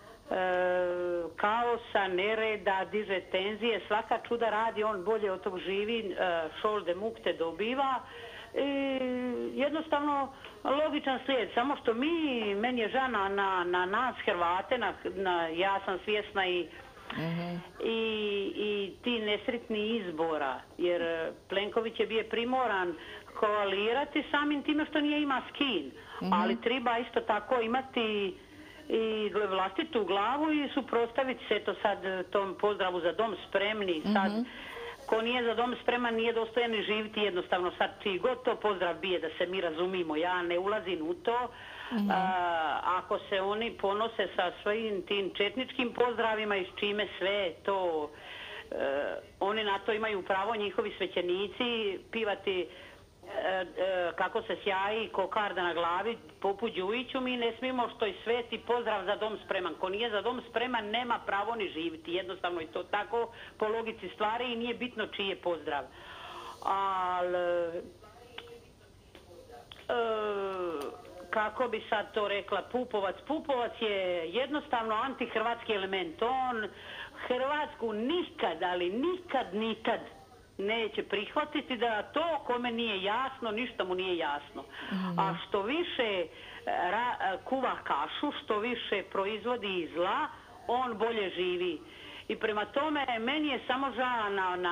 kaosa, nereda, diže tenzije, svaka čuda radi, on bolje od tog živi, šolde mukte dobiva. Jednostavno logičan slijed, samo što meni je žana na nas Hrvate, ja sam svjesna i ti nesretni izbora, jer Plenković je bio primoran koalirati samim time što nije ima s kim, ali treba isto tako imati i vlastitu glavu i suprotstaviti se to sad tom pozdravu za dom spremni, sad ko nije za dom spreman nije dostojan ni živiti, jednostavno sad ti god to pozdrav bije, da se mi razumimo, ja ne ulazim u to. Ako se oni ponose sa svojim tim četničkim pozdravima i s čime sve to, oni na to imaju pravo, njihovi svećenici, pivati kako se sjaji kokarda na glavi poput Đujiću, mi ne smijemo što i sveti pozdrav za dom spreman. Ko nije za dom spreman nema pravo ni živiti, jednostavno je to tako po logici stvari i nije bitno čiji je pozdrav. Ali kako bi sad to rekla, Pupovac je jednostavno antihrvatski element, on Hrvatsku nikad, ali nikad neće prihvatiti, da to kome nije jasno, ništa mu nije jasno. A što više kuva kašu, što više proizvodi zla, on bolje živi. I prema tome, meni je samo žao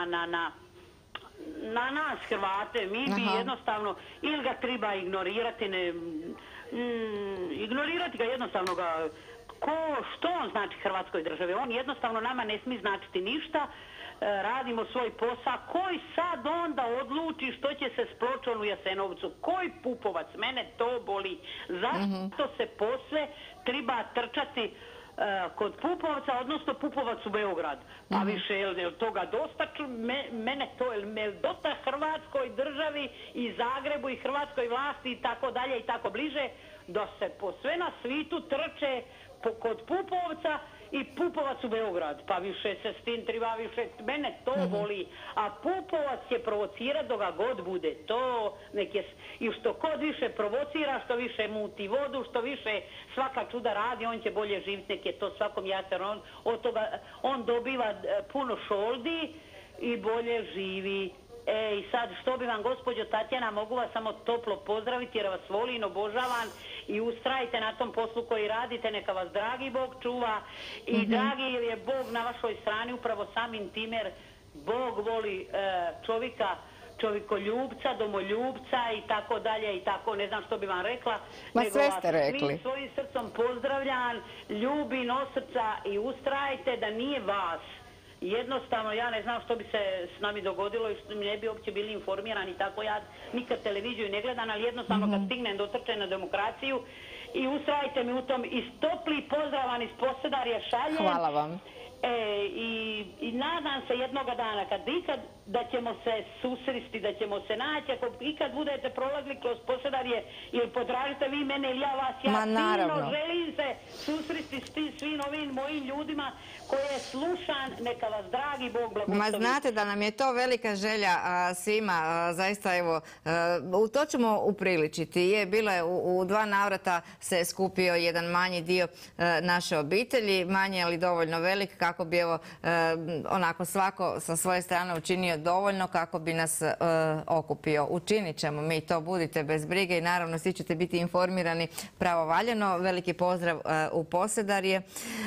na nas Hrvate, mi bi jednostavno, ili ga treba ignorirati, ignorirati ga jednostavno ga, što on znači Hrvatskoj državi, on jednostavno nama ne smije značiti ništa, radimo svoj posao, koji sad onda odluči što će se s Pločom u Jasenovcu, koji Pupovac, mene to boli, zašto se posve treba trčati kod Pupovca, odnosno Pupovac u Beograd. Pa više, je toga dosta, mene to je dosta Hrvatskoj državi i Zagrebu i Hrvatskoj vlasti i tako dalje i tako bliže, da se po sve na svitu trče kod Pupovca i Pupovac u Beograd. Pa više se s tim treba, više mene to boli. A Pupovac će provocirat dok ga god bude. To nek je, i što kod više provocira, što više muti vodu, što više svaka čuda radi, on će bolje živjeti, nek je to svakom jasno. Od toga on dobiva puno šoldi i bolje živi. I sad, što bi vam, gospođo Tatjana, mogu vas samo toplo pozdraviti jer vas volim, obožavam i ustrajite na tom poslu koji radite, neka vas dragi Bog čuva i dragi je Bog na vašoj strani, upravo samim tim jer Bog voli čovjekoljubca, domoljubca i tako dalje i tako, ne znam što bi vam rekla. Ma sve ste rekli. Svojim srcom pozdravljam, ljubim od srca i ustrajite da nije vas. Jednostavno, ja ne znam što bi se s nami dogodilo i što mi ne bi uopće bili informirani, tako ja nikad televiziju ne gledam, ali jednostavno kad stignem dotrčem na demokraciju i ustrajite mi u tom i topli pozdravan iz Posedarja šaljem. Hvala vam. I nadam se jednoga dana kad ikad da ćemo se susresti, da ćemo se naći, ako ikad budete prolazili kroz Posedarje ili potražite vi mene ili ja vas, ja silno želim se susresti s svim ovim mojim ljudima koje slušam, neka vas dragi Bog blagoslovi. Ma znate da nam je to velika želja svima, zaista evo, to ćemo upriličiti. Bilo je u 2 navrata se skupio jedan manji dio naše obitelji, manji ali dovoljno velik kako bi evo onako svako sa svoje strane učinio dovoljno kako bi nas okupio. Učinit ćemo mi to, budite bez brige i naravno svi ćete biti informirani pravovaljano. Veliki pozdrav u Posedarje.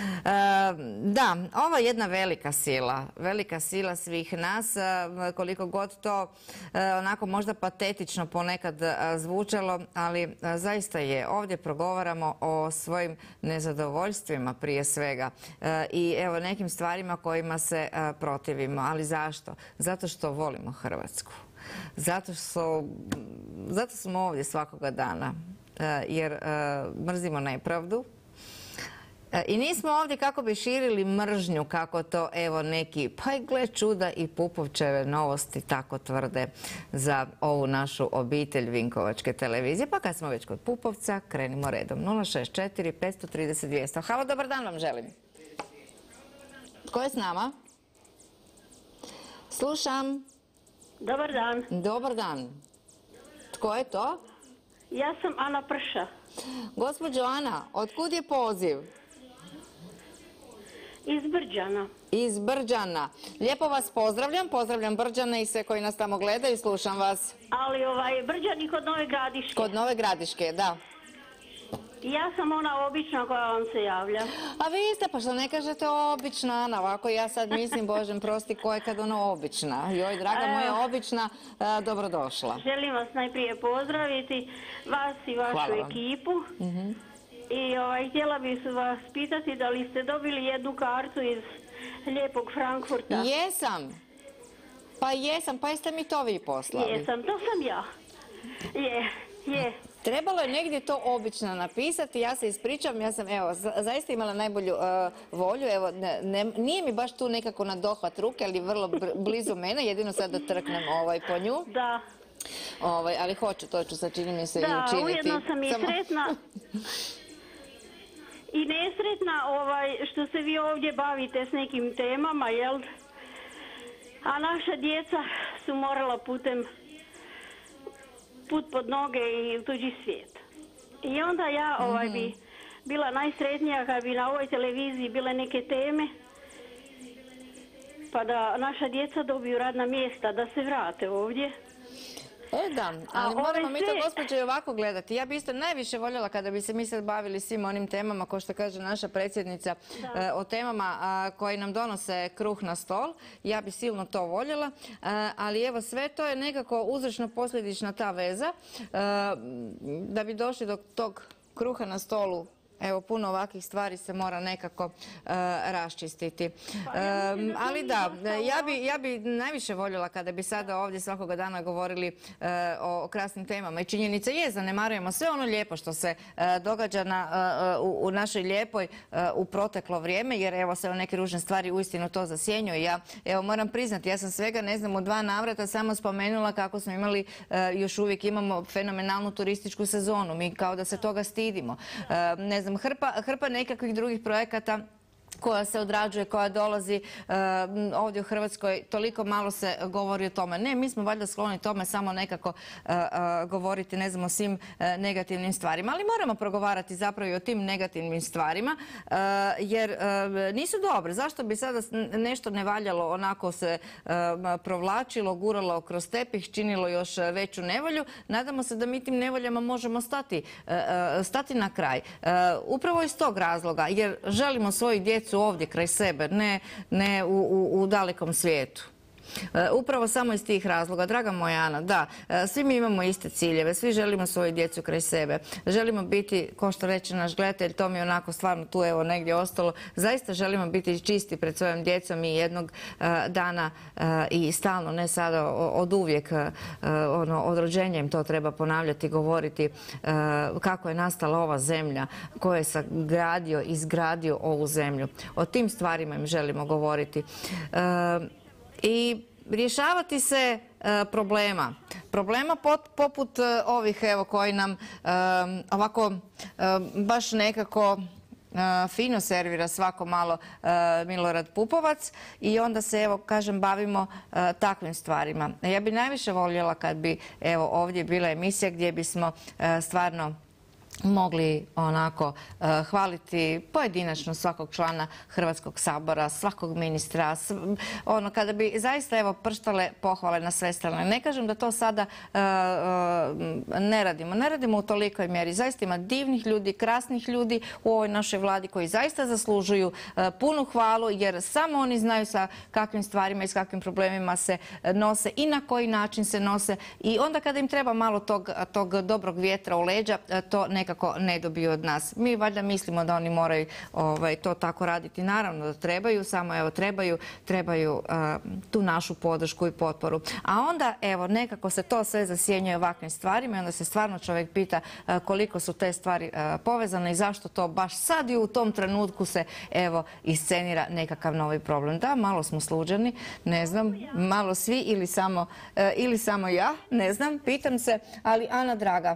Da, ovo je jedna velika sila svih nas, koliko god to onako možda patetično ponekad zvučalo, ali zaista je. Ovdje progovaramo o svojim nezadovoljstvima prije svega i evo nekim stvarima kojima se protivimo. Ali zašto? Zato što volimo Hrvatsku. Zato smo ovdje svakoga dana jer mrzimo nepravdu. I nismo ovdje kako bi širili mržnju, kako to evo neki, pa i gle čuda i Pupovčeve novosti tako tvrde za ovu našu obitelj Vinkovačke televizije. Pa kad smo već kod Pupovca, krenimo redom. 064 530 200. Halo, dobar dan vam želim. Tko je s nama? Slušam. Dobar dan. Dobar dan. Tko je to? Ja sam Ana Prša. Gospođo Ana, otkud je poziv? Iz Brđana. Iz Brđana. Lijepo vas pozdravljam. Pozdravljam Brđane i sve koji nas tamo gledaju. Slušam vas. Ali Brđani kod Nove Gradiške. Kod Nove Gradiške, da. Ja sam ona obična koja vam se javlja. A vi ste, pa što ne kažete obična, Ana? Ovako ja sad mislim, Božem prosti, ko je kad ono obična. Joj, draga moja obična, dobrodošla. Želim vas najprije pozdraviti, vas i vašu ekipu. I htjela bih vas pitati da li ste dobili jednu kartu iz lijepog Frankfurta. Jesam. Pa jeste mi to vi poslali? Jesam, to sam ja. Je. Trebalo je negdje to obično napisati, ja se ispričam, ja sam evo zaista imala najbolju volju, evo nije mi baš tu nekako na dohvat ruke, ali vrlo blizu mene, jedino sad da trknem po nju. Da. Ali hoću, to ću sad čini mi se i učiniti. Da, ujedno sam i sretna i nesretna što se vi ovdje bavite s nekim temama, jel? A naša djeca su morala put pod noge i u tuđi svijet. I onda ja bi bila najsretnija kad bi na ovoj televiziji bile neke teme pa da naša djeca dobiju radna mjesta, da se vrate ovdje. Da, ali moramo mi to, gospođo, i ovako gledati. Ja bi isto najviše voljela kada bi se mi sad bavili svim onim temama, kao što kaže naša predsjednica, o temama koji nam donose kruh na stol. Ja bi silno to voljela, ali evo sve to je nekako uzročno-posljedična ta veza da bi došli do tog kruha na stolu. Evo, puno ovakvih stvari se mora nekako raščistiti. Ali da, ja bi najviše voljela kada bi sada ovdje svakoga dana govorili o krasnim temama. I činjenica je, zanemarujemo sve ono lijepo što se događa u našoj lijepoj u proteklo vrijeme, jer evo se neke ružne stvari uistinu to zasjenjuju. Ja evo moram priznati, ja sam svega, ne znam, u 2 navrata samo spomenula kako smo imali, još uvijek imamo fenomenalnu turističku sezonu. Mi kao da se toga stidimo. Ne znam, hrpa nekakvih drugih projekata koja se odrađuje, koja dolazi ovdje u Hrvatskoj, toliko malo se govori o tome. Ne, mi smo valjda skloni tome samo nekako govoriti, ne znam, o svim negativnim stvarima, ali moramo progovarati zapravo i o tim negativnim stvarima, jer nisu dobre. Zašto bi sada nešto ne valjalo, onako se provlačilo, guralo kroz tepih, činilo još veću nevolju? Nadamo se da mi tim nevoljama možemo stati na kraj. Upravo iz tog razloga, jer želimo svoju djecu ovdje kraj sebe, ne u dalekom svijetu. Upravo samo iz tih razloga. Draga moja Ana, da, svi mi imamo iste ciljeve, svi želimo svoju djecu kraj sebe. Želimo biti, ko što reče naš gledatelj, to mi je onako stvarno tu evo negdje ostalo, zaista želimo biti čisti pred svojom djecom i jednog dana i stalno, ne sada, od uvijek, od rođenja im to treba ponavljati, govoriti kako je nastala ova zemlja, ko je sagradio, izgradio ovu zemlju. O tim stvarima im želimo govoriti. I rješavati se problema poput ovih evo koji nam ovako baš nekako fino servira svako malo Milorad Pupovac i onda se evo kažem bavimo takvim stvarima. Ja bi najviše voljela kad bi evo ovdje bila emisija gdje bismo stvarno mogli onako hvaliti pojedinačno svakog člana Hrvatskog sabora, svakog ministra, kada bi zaista evo prštale pohvale na sve strane. Ne kažem da to sada ne radimo u tolikoj mjeri. Zaista ima divnih ljudi, krasnih ljudi u ovoj našoj vladi koji zaista zaslužuju punu hvalu, jer samo oni znaju sa kakvim stvarima i s kakvim problemima se nose i na koji način se nose, i onda kada im treba malo tog dobrog vjetra u leđa, to nekako ne dobiju od nas. Mi valjda mislimo da oni moraju to tako raditi. Naravno da trebaju, samo evo trebaju tu našu podršku i potporu. A onda evo nekako se to sve zasjenjuje ovakvim stvarima i onda se stvarno čovjek pita koliko su te stvari povezane i zašto to baš sad i u tom trenutku se evo iscenira nekakav novi problem. Da, malo smo sluđeni, ne znam, malo svi ili samo ja, ne znam, pitam se, ali Ana draga,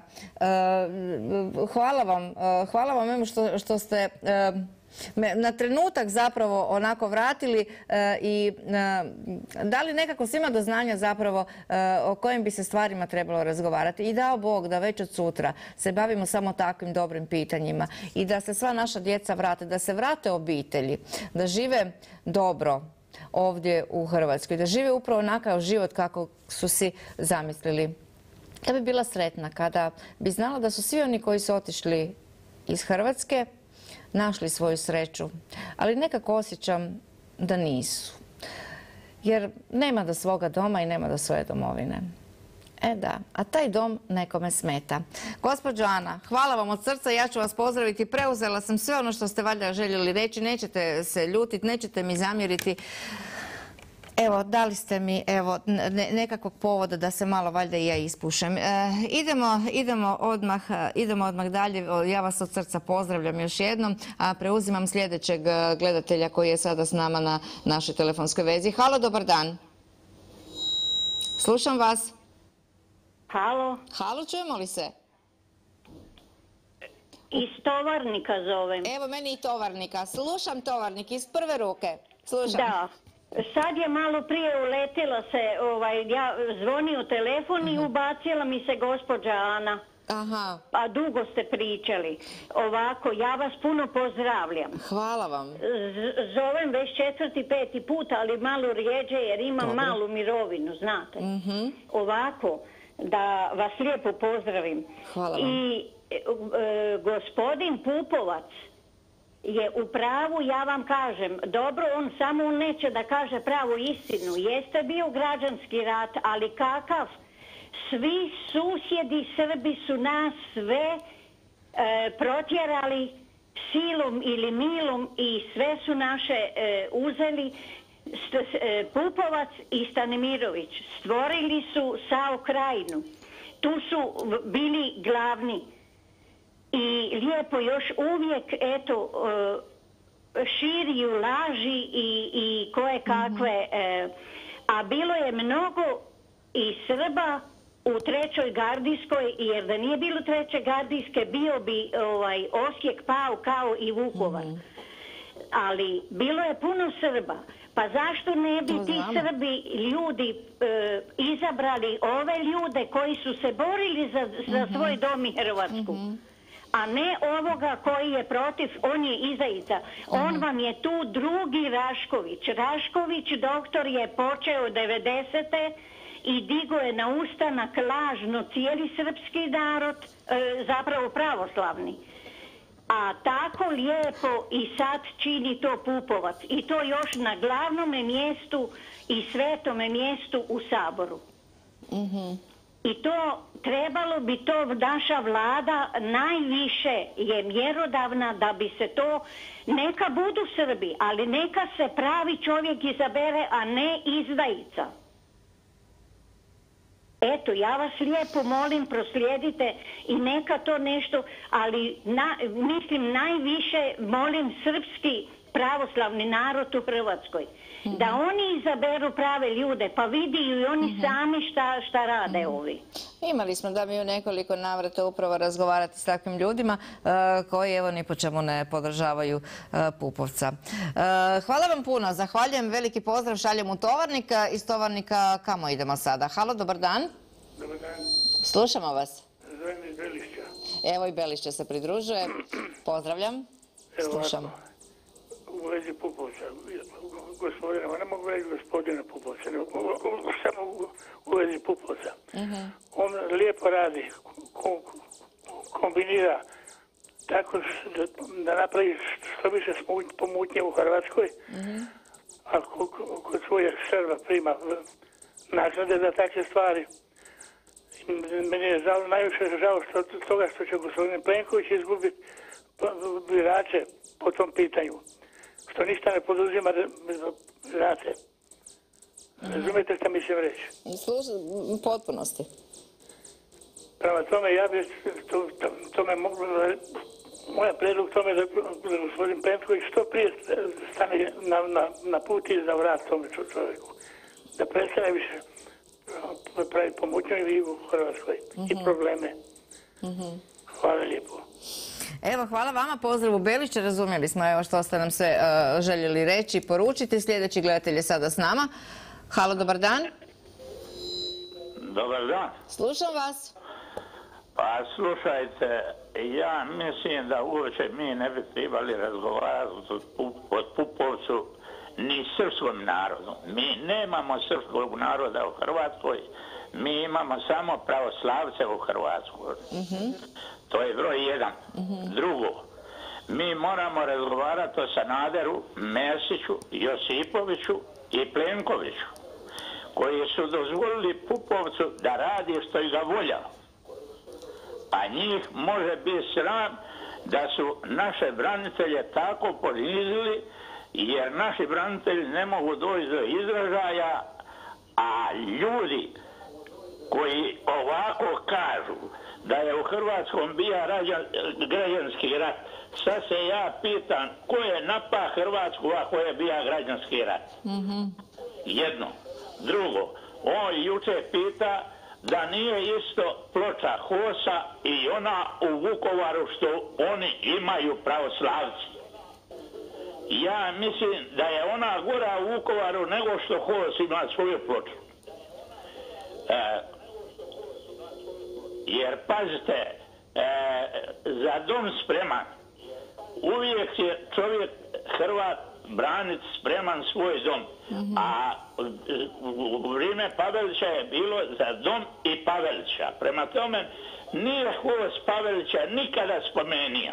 hvala vam što ste na trenutak zapravo onako vratili i dali nekako svima do znanja zapravo o kojim bi se stvarima trebalo razgovarati. I dao Bog da već od sutra se bavimo samo takvim dobrim pitanjima i da se sva naša djeca vrate, da se vrate obitelji, da žive dobro ovdje u Hrvatskoj, da žive upravo onakav život kako su si zamislili. Ja bi bila sretna kada bi znala da su svi oni koji su otišli iz Hrvatske našli svoju sreću, ali nekako osjećam da nisu. Jer nema do svoga doma i nema do svoje domovine. Da, a taj dom nekome smeta. Gospođo Ana, hvala vam od srca, ja ću vas pozdraviti. Preuzela sam sve ono što ste valjda željeli reći, nećete se ljutiti, nećete mi zamjeriti. Evo, dali ste mi nekakvog povoda da se malo valjda i ja ispušem. Idemo odmah dalje. Ja vas od srca pozdravljam još jednom, a preuzimam sljedećeg gledatelja koji je sada s nama na našoj telefonskoj vezi. Halo, dobar dan. Slušam vas. Halo. Halo, čujemo li se? Iz Tovarnika zovem. Evo meni i Tovarnika. Slušam Tovarnik iz prve ruke. Slušam. Da. Sad je malo prije uletila se, ja zvonio telefon i ubacila mi se gospođa Ana. Aha. A dugo ste pričali. Ovako, ja vas puno pozdravljam. Hvala vam. Zovem već 4., 5. put, ali malo rijeđe jer imam malu mirovinu, znate. Ovako, da vas lijepo pozdravim. Hvala vam. I gospodin Pupovac je u pravu, ja vam kažem, dobro, on samo neće da kaže pravu istinu. Jeste bio građanski rat, ali kakav? Svi susjedi Srbi su nas sve protjerali, silom ili milom i sve su naše uzeli. Pupovac i Stanimirović stvorili su SAO Krajinu. Tu su bili glavni. I lijepo još uvijek, eto, širiju laži i koje kakve. A bilo je mnogo i Srba u trećoj gardijskoj, jer da nije bilo treće gardijske, bio bi Osijek pao kao i Vukovar. Ali bilo je puno Srba. Pa zašto ne bi ti Srbi ljudi izabrali ove ljude koji su se borili za svoj dom i Hrvatsku? A ne ovoga koji je protiv, on je izdajica. On vam je tu drugi Rašković. Rašković doktor je počeo 90. i digo je na ustanak lažno cijeli srpski narod, zapravo pravoslavni. A tako lijepo i sad čini to Pupovac. I to još na glavnome mjestu i svetome mjestu u Saboru. I to, trebalo bi to naša vlada najviše je mjerodavna da bi se to, neka budu Srbi, ali neka se pravi čovjek izabere, a ne izdajica. Eto, ja vas lijepo molim, proslijedite i neka to nešto, ali mislim najviše molim srpski pravoslavni narod u Hrvatskoj. Da oni izaberu prave ljude, pa vidi i oni sami šta rade ovi. Imali smo da mi u nekoliko navrata upravo razgovarati s takvim ljudima koji evo ni po čemu ne podržavaju Pupovca. Hvala vam puno, zahvaljujem, veliki pozdrav šaljem u Tovarnika. Iz Tovarnika kamo idemo sada? Halo, dobar dan. Dobar dan. Slušamo vas. Zovem iz Belišća. Evo i Belišće se pridružuje. Pozdravljam. Slušamo. U vezi Pupovca, gospodina, ne mogu reći gospodina Pupovca, samo u vezi Pupovca. On lijepo radi, kombinira tako da napravi što više pomutnje u Hrvatskoj, a kod svojih Srba prima naknade za takve stvari. Meni je najviše žao toga što će gospodin Plenković izgubiti birače po tom pitanju. Što ništa ne poduzima, znate. Razumijete što mislim reći? U potpunosti. Prema tome, ja bih moja predlog tome da gospodin Plenković što prije stane na put i za vrat tome čovjeku. Da prestane više pravi pomutnju i vigu u Hrvatskoj i probleme. Hvala lijepo. Evo, hvala vama, pozdrav u Belišće, razumjeli smo evo što ste nam sve željeli reći i poručiti. Sljedeći gledatelj je sada s nama. Halo, dobar dan. Dobar dan. Slušam vas. Pa slušajte, ja mislim da uopće mi ne bi trebali razgovarati o Pupovcu ni srpskom narodu. Mi nemamo srpskog naroda u Hrvatskoj, mi imamo samo pravoslavce u Hrvatskoj. To je broj jedan. Drugo, mi moramo razgovarati o Sanaderu, Mesiću, Josipoviću i Plenkoviću, koji su dozvolili Pupovcu da radi što je ga volja. A njih može biti sram da su naše branitelje tako ponizili, jer naši branitelji ne mogu doći do izražaja, a ljudi koji ovako kažu da je u Hrvatskom bio građanski rat, sad se ja pitam ko je napao Hrvatsku ako je bio građanski rat. Jedno. Drugo, on juče pita da nije isto ploča HOS-a i ona u Vukovaru što oni imaju pravoslavci. Ja mislim da je ona gora u Vukovaru nego što HOS ima svoju ploču. Jer pazite, za dom spreman, uvijek je čovjek Hrvat braniti spreman svoj dom. A u vrijeme Pavelića je bilo za dom i Pavelića. Prema tome, nije HOS Pavelića nikada spomenio.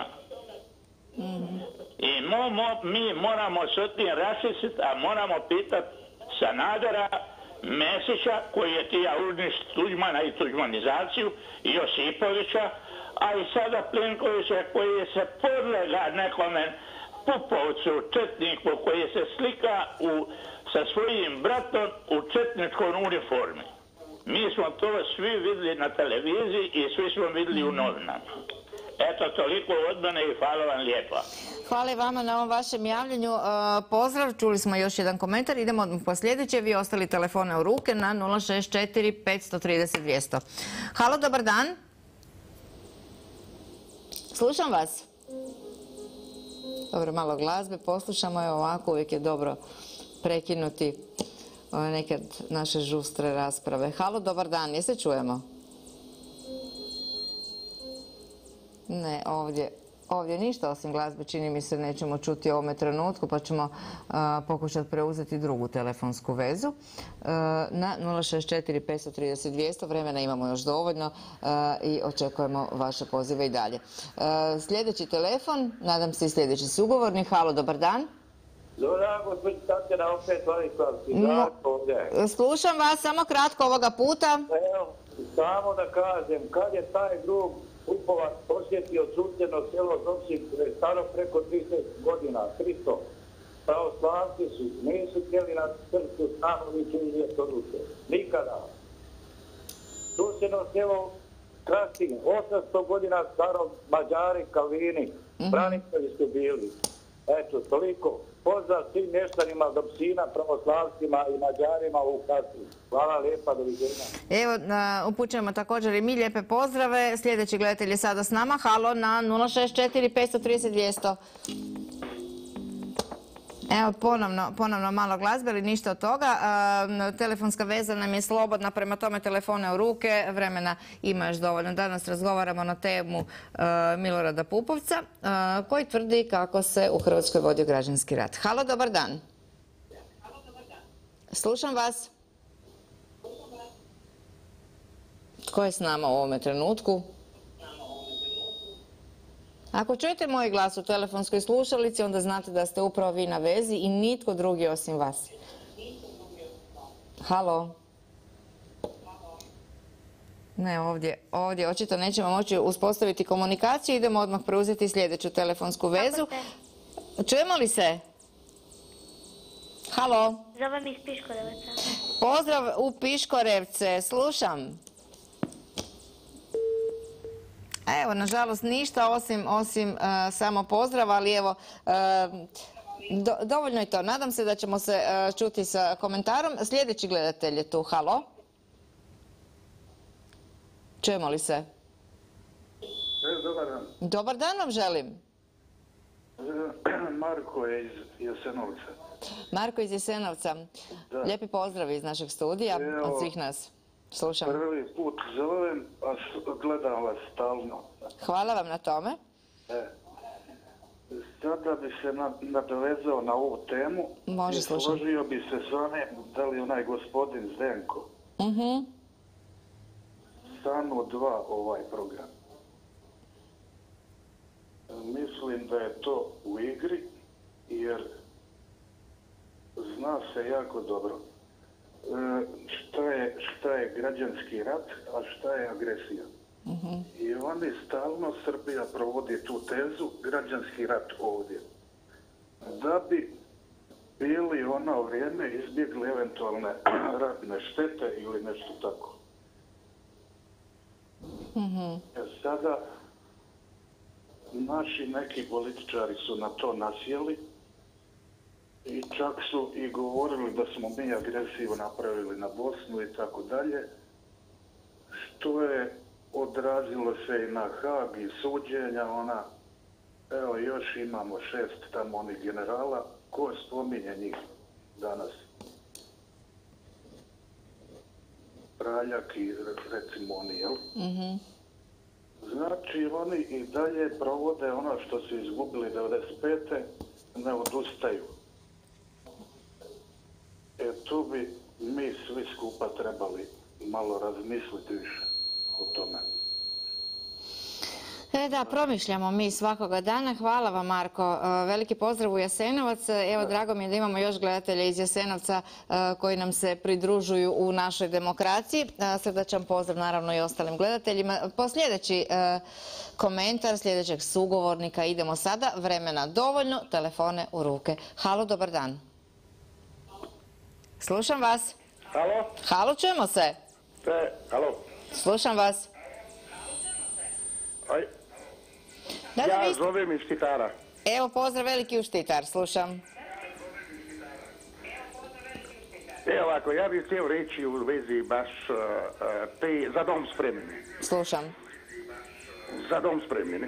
I mi moramo s tim raščistiti, a moramo pitati Sanadera, Mesića, koji je tija uništi Tuđmana i tuđmanizaciju, i Josipovića, a i sada Plenkovića koji se podlega nekome Pupovcu, četniku koji se slika sa svojim bratom u četničkoj uniformi. Mi smo to svi vidjeli na televiziji i svi smo vidjeli u novinama. Eto, toliko od mene i hvala vam lijepa. Hvala i vama na ovom vašem javljanju. Pozdrav, čuli smo još jedan komentar. Idemo odmah po sljedeće. Vi ostali telefone u ruke na 064 530 200. Halo, dobar dan. Slušam vas. Dobro, malo glazbe poslušamo. Evo ovako, uvijek je dobro prekinuti nekad naše žustre rasprave. Halo, dobar dan. Jeste čujemo? Ne, ovdje ništa osim glazbe, čini mi se nećemo čuti u ovome trenutku, pa ćemo pokušati preuzeti drugu telefonsku vezu na 064 530 200. Vremena imamo još dovoljno i očekujemo vaše pozive i dalje. Sljedeći telefon, nadam se i sljedeći sugovornik. Halo, dobar dan. Dobar dan, gospođi Tatjana, opet Vladislav. Slušam vas, samo kratko ovoga puta. Evo, samo da kažem, kad je taj drug Pupovac posjetio susjedno selo Zopšin, koje je staro preko 300 godina, 300. Pravoslavci nisu htjeli na srcu Stanoviću i Vjetoruše. Nikada. Susjedno selo Krastin, 800 godina staro, Mađari, Kalvini, branitelji su bili. Eto, toliko. Pozdrav svim mještanima Zopšina, pravoslavcima i Mađarima u Krastin. Hvala lijepa, doviđenja. Evo, upućujemo također i mi lijepe pozdrave. Sljedeći gledatelj je sada s nama. Halo na 064 530 200. Evo, ponovno malo glazbe, ali ništa od toga. Telefonska veza nam je slobodna, prema tome telefone u ruke. Vremena ima još dovoljno. Danas razgovaramo na temu Milorada Pupovca, koji tvrdi kako se u Hrvatskoj vodio građanski rat. Halo, dobar dan. Slušam vas. Tko je s nama u ovome trenutku? Ako čujete moj glas u telefonskoj slušalici, onda znate da ste upravo vi na vezi i nitko drugi osim vas. Halo? Ne, ovdje očito nećemo moći uspostaviti komunikaciju. Idemo odmah preuzeti sljedeću telefonsku vezu. Čujemo li se? Halo? Zovem iz Piškorevca. Pozdrav u Piškorevce, slušam. Evo, nažalost, ništa osim samo pozdrava, ali evo, dovoljno je to. Nadam se da ćemo se čuti sa komentarom. Sljedeći gledatelj je tu. Halo? Čujemo li se? Dobar dan. Dobar dan vam želim. Marko je iz Jasenovca. Marko iz Jasenovca. Lijepi pozdrav iz našeg studija, od svih nas. Slušam. Prvi put zovem, a gledam vas stalno. Hvala vam na tome. Sada bi se nadovezao na ovu temu. Može, slušam. Složio bi se s vame, da li onaj gospodin Zdenko. Stanu 2 ovaj program. Mislim da je to u igri, jer zna se jako dobro šta je građanski rat, a šta je agresija. I oni stalno, Srbija provodi tu tezu, građanski rat ovdje. Da bi bili ono vrijeme izbjegli eventualne ratne štete ili nešto tako. Sada naši neki političari su na to nasjeli i čak su i govorili da smo mi agresiju napravili na Bosnu i tako dalje, što je odrazilo se i na Haag i suđenja. Evo, još imamo 6 tamo onih generala. Ko spominje njih danas? Praljak i recimo oni, jel? Znači, oni i dalje provode ono što su izgubili 95. ne odustaju. Tu bi mi svi skupa trebali malo razmisliti više o tome. Da, promišljamo mi svakoga dana. Hvala vam, Marko. Veliki pozdrav u Jasenovac. Evo, drago mi je da imamo još gledatelja iz Jasenovca koji nam se pridružuju u našoj demokraciji. Srdačan pozdrav naravno i ostalim gledateljima. Po sljedeći komentar sljedećeg sugovornika idemo sada. Vremena dovoljno, telefone u ruke. Halo, dobar dan. Slušam vas. Halo? Halo, čujemo se. Halo? Slušam vas. Ja zovem iz Štitara. Evo, pozdrav veliki u Štitar, slušam. Evo ovako, ja bih htio reći u vezi baš te Za dom spremni. Slušam. Za dom spremni.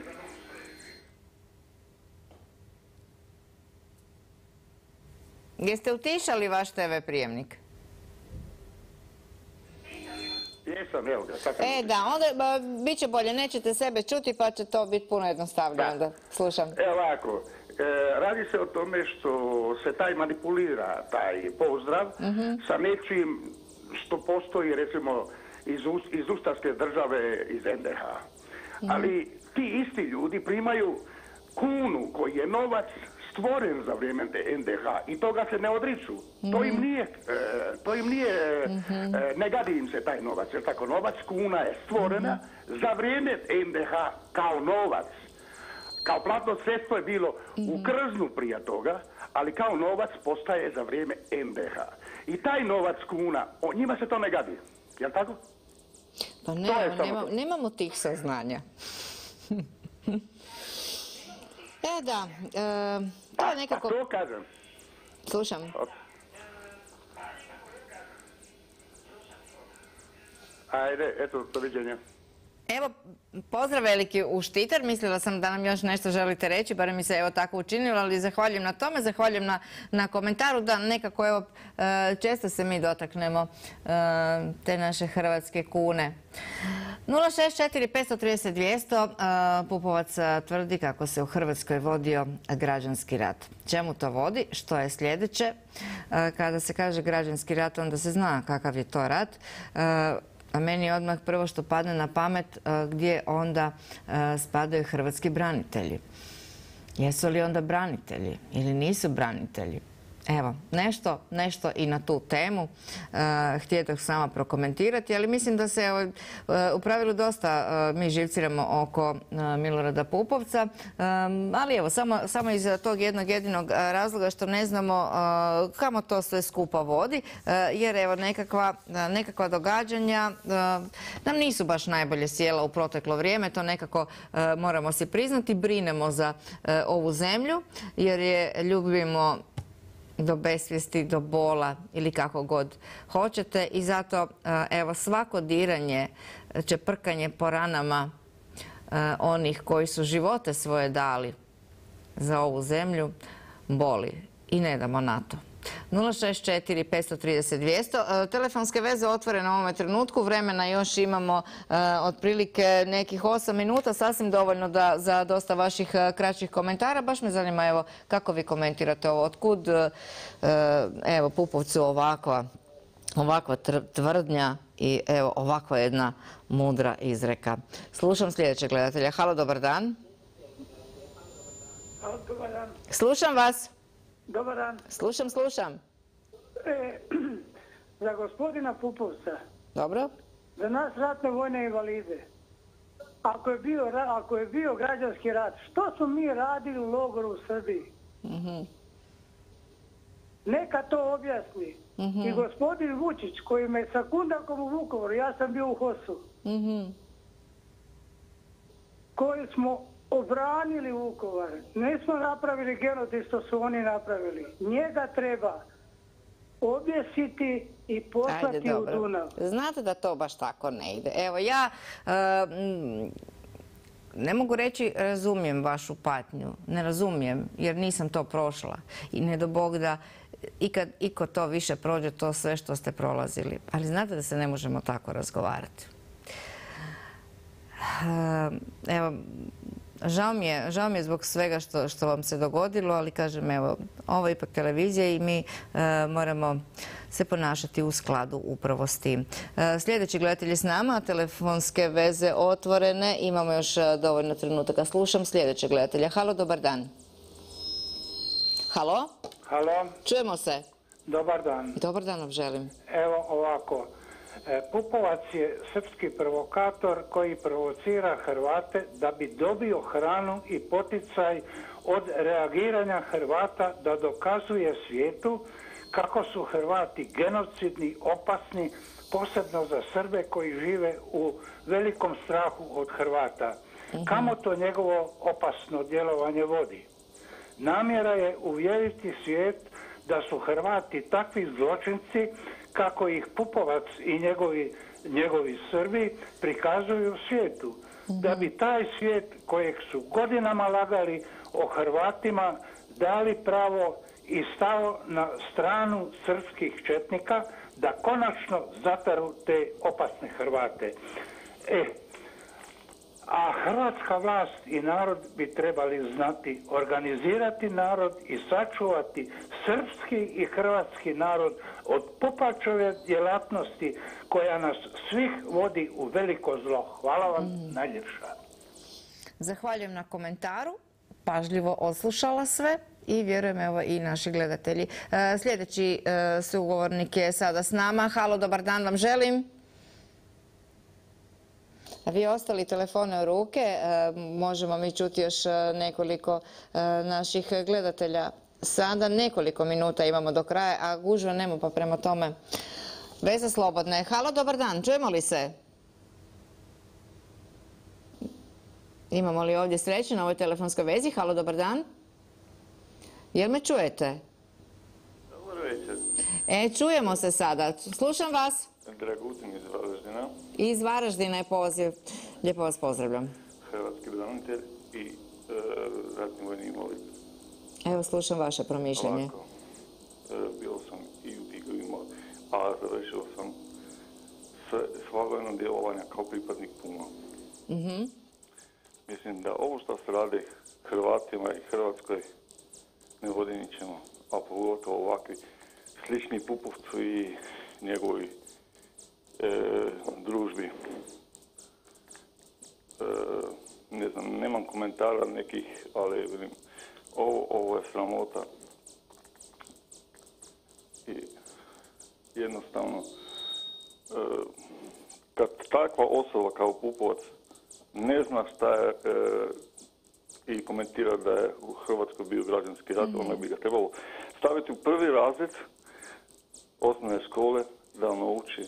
Jeste utišali vaš TV prijemnik? Jesam, evo ga. Da, onda bit će bolje, nećete sebe čuti pa će to biti puno jednostavnije onda. Slušam. Evo ovako, radi se o tome što se taj manipulira, taj pozdrav, sa nečim što postoji, recimo, iz Ustaške države, iz NDH. Ali ti isti ljudi primaju kunu koji je novac stvoren za vrijeme NDH i toga se ne odriču. To im nije, ne gadi im se taj novac, jer tako novac, kuna je stvorena za vrijeme NDH kao novac. Kao platno sredstvo je bilo u krznu prije toga, ali kao novac postaje za vrijeme NDH. I taj novac kuna, njima se to ne gadi. Jel' tako? Pa nemamo tih saznanja. Da, to je nekako... To kažem. Slušam. Ajde, eto, doviđenja. Evo, pozdrav veliki u Štitar. Mislila sam da nam još nešto želite reći, barem mi se evo tako učinilo, ali zahvaljujem na tome, zahvaljujem na komentaru da nekako evo često se mi dotaknemo te naše hrvatske kune. 064 530 200. Pupovac tvrdi kako se u Hrvatskoj vodio građanski rat. Čemu to vodi? Što je sljedeće? Kada se kaže građanski rat, onda se zna kakav je to rat. A meni odmah prvo što padne na pamet gdje onda spadaju hrvatski branitelji. Jesu li onda branitelji ili nisu branitelji? Evo, nešto i na tu temu htjeti sama prokomentirati, ali mislim da se u pravilu dosta mi živciramo oko Milorada Pupovca, ali evo, samo iz tog jednog jedinog razloga što ne znamo kamo to sve skupa vodi, jer evo nekakva događanja nam nisu baš najbolje sjela u proteklo vrijeme, to nekako moramo si priznati, brinemo za ovu zemlju jer je ljubimo do besvijesti, do bola ili kako god hoćete i zato evo svako diranje, čeprkanje po ranama onih koji su živote svoje dali za ovu zemlju boli i ne damo na to. 064 530 200. Telefonske veze otvorene u ovome trenutku. Vremena još imamo otprilike nekih 8 minuta. Sasvim dovoljno za dosta vaših kraćih komentara. Baš me zanima evo kako vi komentirate ovo. Otkud evo Pupovcu ovakva tvrdnja i evo ovakva jedna mudra izreka. Slušam sljedećeg gledatelja. Halo, dobar dan. Halo, dobar dan. Slušam vas. Dobar dan. Slušam. Za gospodina Pupovca. Dobro. Za nas ratne vojne invalide. Ako je bio građanski rat, što smo mi radili u logoru u Srbiji? Neka to objasni. I gospodin Vučić koji me sa Kundakom u Vukovaru, ja sam bio u HOS-u, koji smo obranili Vukovar. Nismo napravili genocid što su oni napravili. Njega treba objesiti i poslati u Dunav. Znate da to baš tako ne ide. Evo ja ne mogu reći razumijem vašu patnju. Ne razumijem jer nisam to prošla. I ne do Bog da ikad iko to više prođe to sve što ste prolazili. Ali znate da se ne možemo tako razgovarati. Evo, žao mi je zbog svega što vam se dogodilo, ali kažem, evo, ovo je ipak televizija i mi moramo se ponašati u skladu upravo s tim. Sljedeći gledatelj je s nama, telefonske veze otvorene, imamo još dovoljno trenutaka. Slušam sljedećeg gledatelja. Halo, dobar dan. Halo? Halo? Čujemo se. Dobar dan. Dobar dan vam želim. Evo ovako. Pupovac je srpski provokator koji provocira Hrvate da bi dobio hranu i poticaj od reagiranja Hrvata da dokazuje svijetu kako su Hrvati genocidni, opasni, posebno za Srbe koji žive u velikom strahu od Hrvata. Kamo to njegovo opasno djelovanje vodi? Namjera je uvjeriti svijet da su Hrvati takvi zločinci kako ih Pupovac i njegovi Srbi prikazuju svijetu. Da bi taj svijet kojeg su godinama lagali o Hrvatima dali pravo i stao na stranu srpskih četnika da konačno zataru te opasne Hrvate. A hrvatska vlast i narod bi trebali znati organizirati narod i sačuvati srpski i hrvatski narod od Pupačove djelatnosti koja nas svih vodi u veliko zlo. Hvala vam najljepša. Zahvaljujem na komentaru. Pažljivo odslušala sve i vjerujem evo i naši gledatelji. Sljedeći sugovornik je sada s nama. Halo, dobar dan vam želim. A vi ostali telefone u ruke, možemo mi čuti još nekoliko naših gledatelja. Sada nekoliko minuta imamo do kraja, a gužva nema, pa prema tome veza slobodna je. Halo, dobar dan, čujemo li se? Imamo li ovdje sreće na ovoj telefonskoj vezi? Halo, dobar dan. Jel me čujete? Dobar večer. Čujemo se sada. Slušam vas. Dragutin iz Varaždina. Iz Varaždina je poziv. Lijepo vas pozdravljam. Hrvatski branitelj i ratni vojni invalid. Evo, slušam vaše promišljanje. Ovako, bio sam i u Tigovima, a završio sam sva vojna djelovanja kao pripadnik Puma. Mislim da ovo što se radi Hrvatima i Hrvatskoj ne vodi ničemu, a pogotovo ovakvi slični Pupovcu i njegovi družbi. Ne znam, nemam komentara nekih, ali vidim, ovo je sramota. I jednostavno, kad takva osoba kao Pupovac ne zna šta je i komentira da je u Hrvatskoj bio građanski rat, onda bi ga trebalo staviti u prvi razred osnovne škole da nauči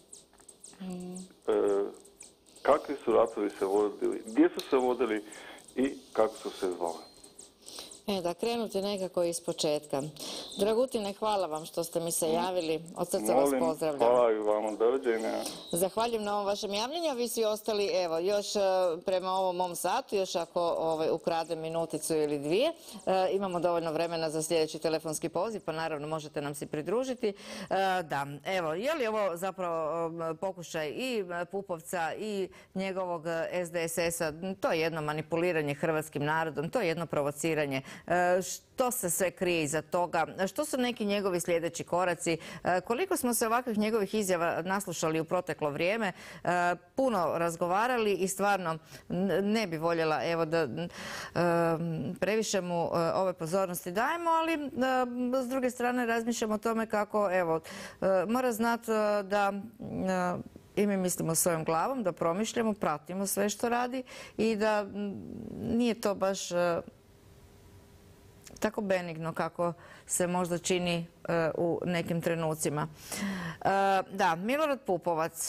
kakvi su ratovi se vodili, gdje su se vodili i kako su se zvali. Da krenuti nekako iz početka. Dragutine, hvala vam što ste mi se javili. Od srca vas pozdravljam. Hvala i vama, doviđenja. Zahvaljujem na ovom vašem javljanju, a vi svi ostali, evo, još prema ovom mom satu, još ako ukradem minuticu ili dvije, imamo dovoljno vremena za sljedeći telefonski poziv, pa naravno možete nam se pridružiti. Da, evo, je li ovo zapravo pokušaj i Pupovca i njegovog SDSS-a, to je jedno manipuliranje hrvatskim narodom, to je jedno provociranje. Što se sve krije iza toga, što su neki njegovi sljedeći koraci, koliko smo se ovakvih njegovih izjava naslušali u proteklo vrijeme, puno razgovarali i stvarno ne bi voljela evo da previše mu ove pozornosti dajemo, ali s druge strane razmišljamo o tome kako evo mora znati da i mi mislimo svojom glavom, da promišljamo, pratimo sve što radi i da nije to baš tako benigno kako se možda čini u nekim trenucima. Da, Milorad Pupovac.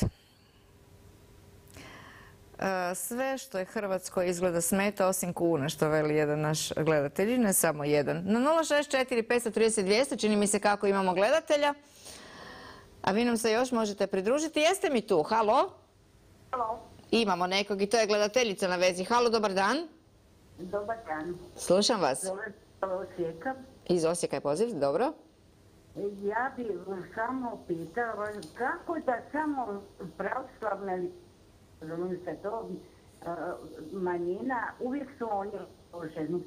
Sve što je Hrvatskoj izgleda smeta osim kuna, što veli jedan naš gledatelj, ne samo jedan. Na 064 530 200 čini mi se kako imamo gledatelja. A vi nam se još možete pridružiti. Jeste mi tu? Halo? Halo. Imamo nekog i to je gledateljica na vezi. Halo, dobar dan. Dobar dan. Slušam vas. Osijeka. Iz Osijeka je poziv, dobro. Ja bih samo pitala kako da samo pravoslavne, manjina, uvijek su oni ugroženi.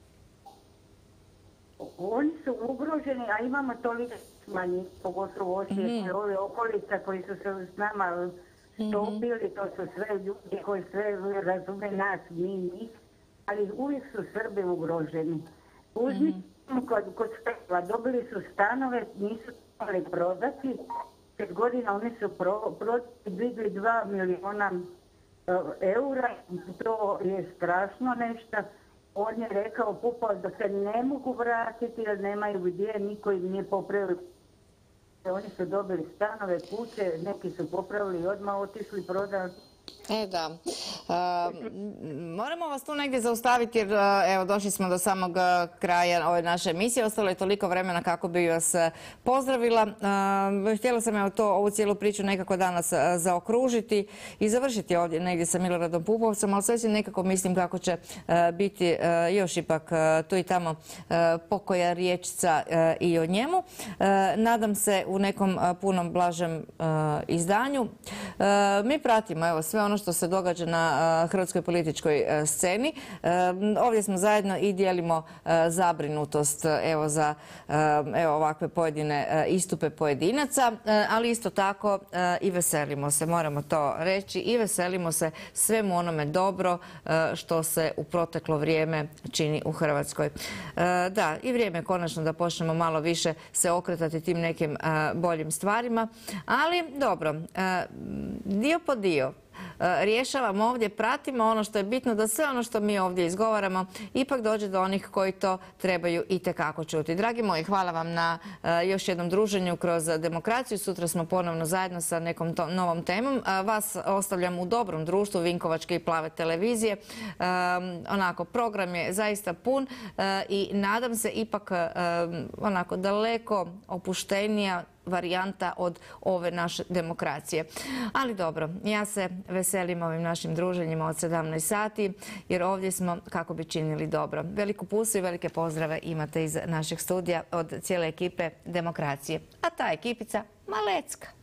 Oni su ugroženi, a imamo toliko manjina, pogotovo Osijek, ove okolice koji su se s nama stopili, to su sve ljudi koji sve razume nas, mi njih, ali uvijek su Srbi ugroženi. Uzmi kod Speva, dobili su stanove, nisu trebali prodati, 5 godina oni su digli 2 miliona eura, to je strašno nešto. On je rekao Pupovac da se ne mogu vratiti jer nemaju gdje, niko im nije popravio. Oni su dobili stanove, kuće, neki su popravili i odmah otišli prodati. Da. Moramo vas tu negdje zaustaviti jer evo došli smo do samog kraja ove naše emisije. Ostalo je toliko vremena kako bi vas pozdravila. Htjela sam ovu cijelu priču nekako danas zaokružiti i završiti ovdje negdje sa Miloradom Pupovcem, ali sve si nekako mislim kako će biti još ipak tu i tamo pokoja riječica i o njemu. Nadam se u nekom punom blažem izdanju. Mi pratimo evo sve ono što se događa na hrvatskoj političkoj sceni. Ovdje smo zajedno i dijelimo zabrinutost evo za ovakve pojedine istupe pojedinaca, ali isto tako i veselimo se, moramo to reći, i veselimo se svemu onome dobro što se u proteklo vrijeme čini u Hrvatskoj. Da, i vrijeme je konačno da počnemo malo više se okretati tim nekim boljim stvarima, ali dobro, dio po dio rješavamo ovdje, pratimo ono što je bitno, da sve ono što mi ovdje izgovaramo ipak dođe do onih koji to trebaju itekako čuti. Dragi moji, hvala vam na još jednom druženju kroz demokraciju. Sutra smo ponovno zajedno sa nekom novom temom. Vas ostavljam u dobrom društvu Vinkovačke i Plave televizije. Onako, program je zaista pun i nadam se ipak onako daleko opuštenija varijanta od ove naše demokracije. Ali dobro, ja se veselim ovim našim druženjima od 17 sati, jer ovdje smo kako bi činili dobro. Veliku pusu i velike pozdrave imate iz našeg studija od cijele ekipe Demokracije. A ta ekipica malecka.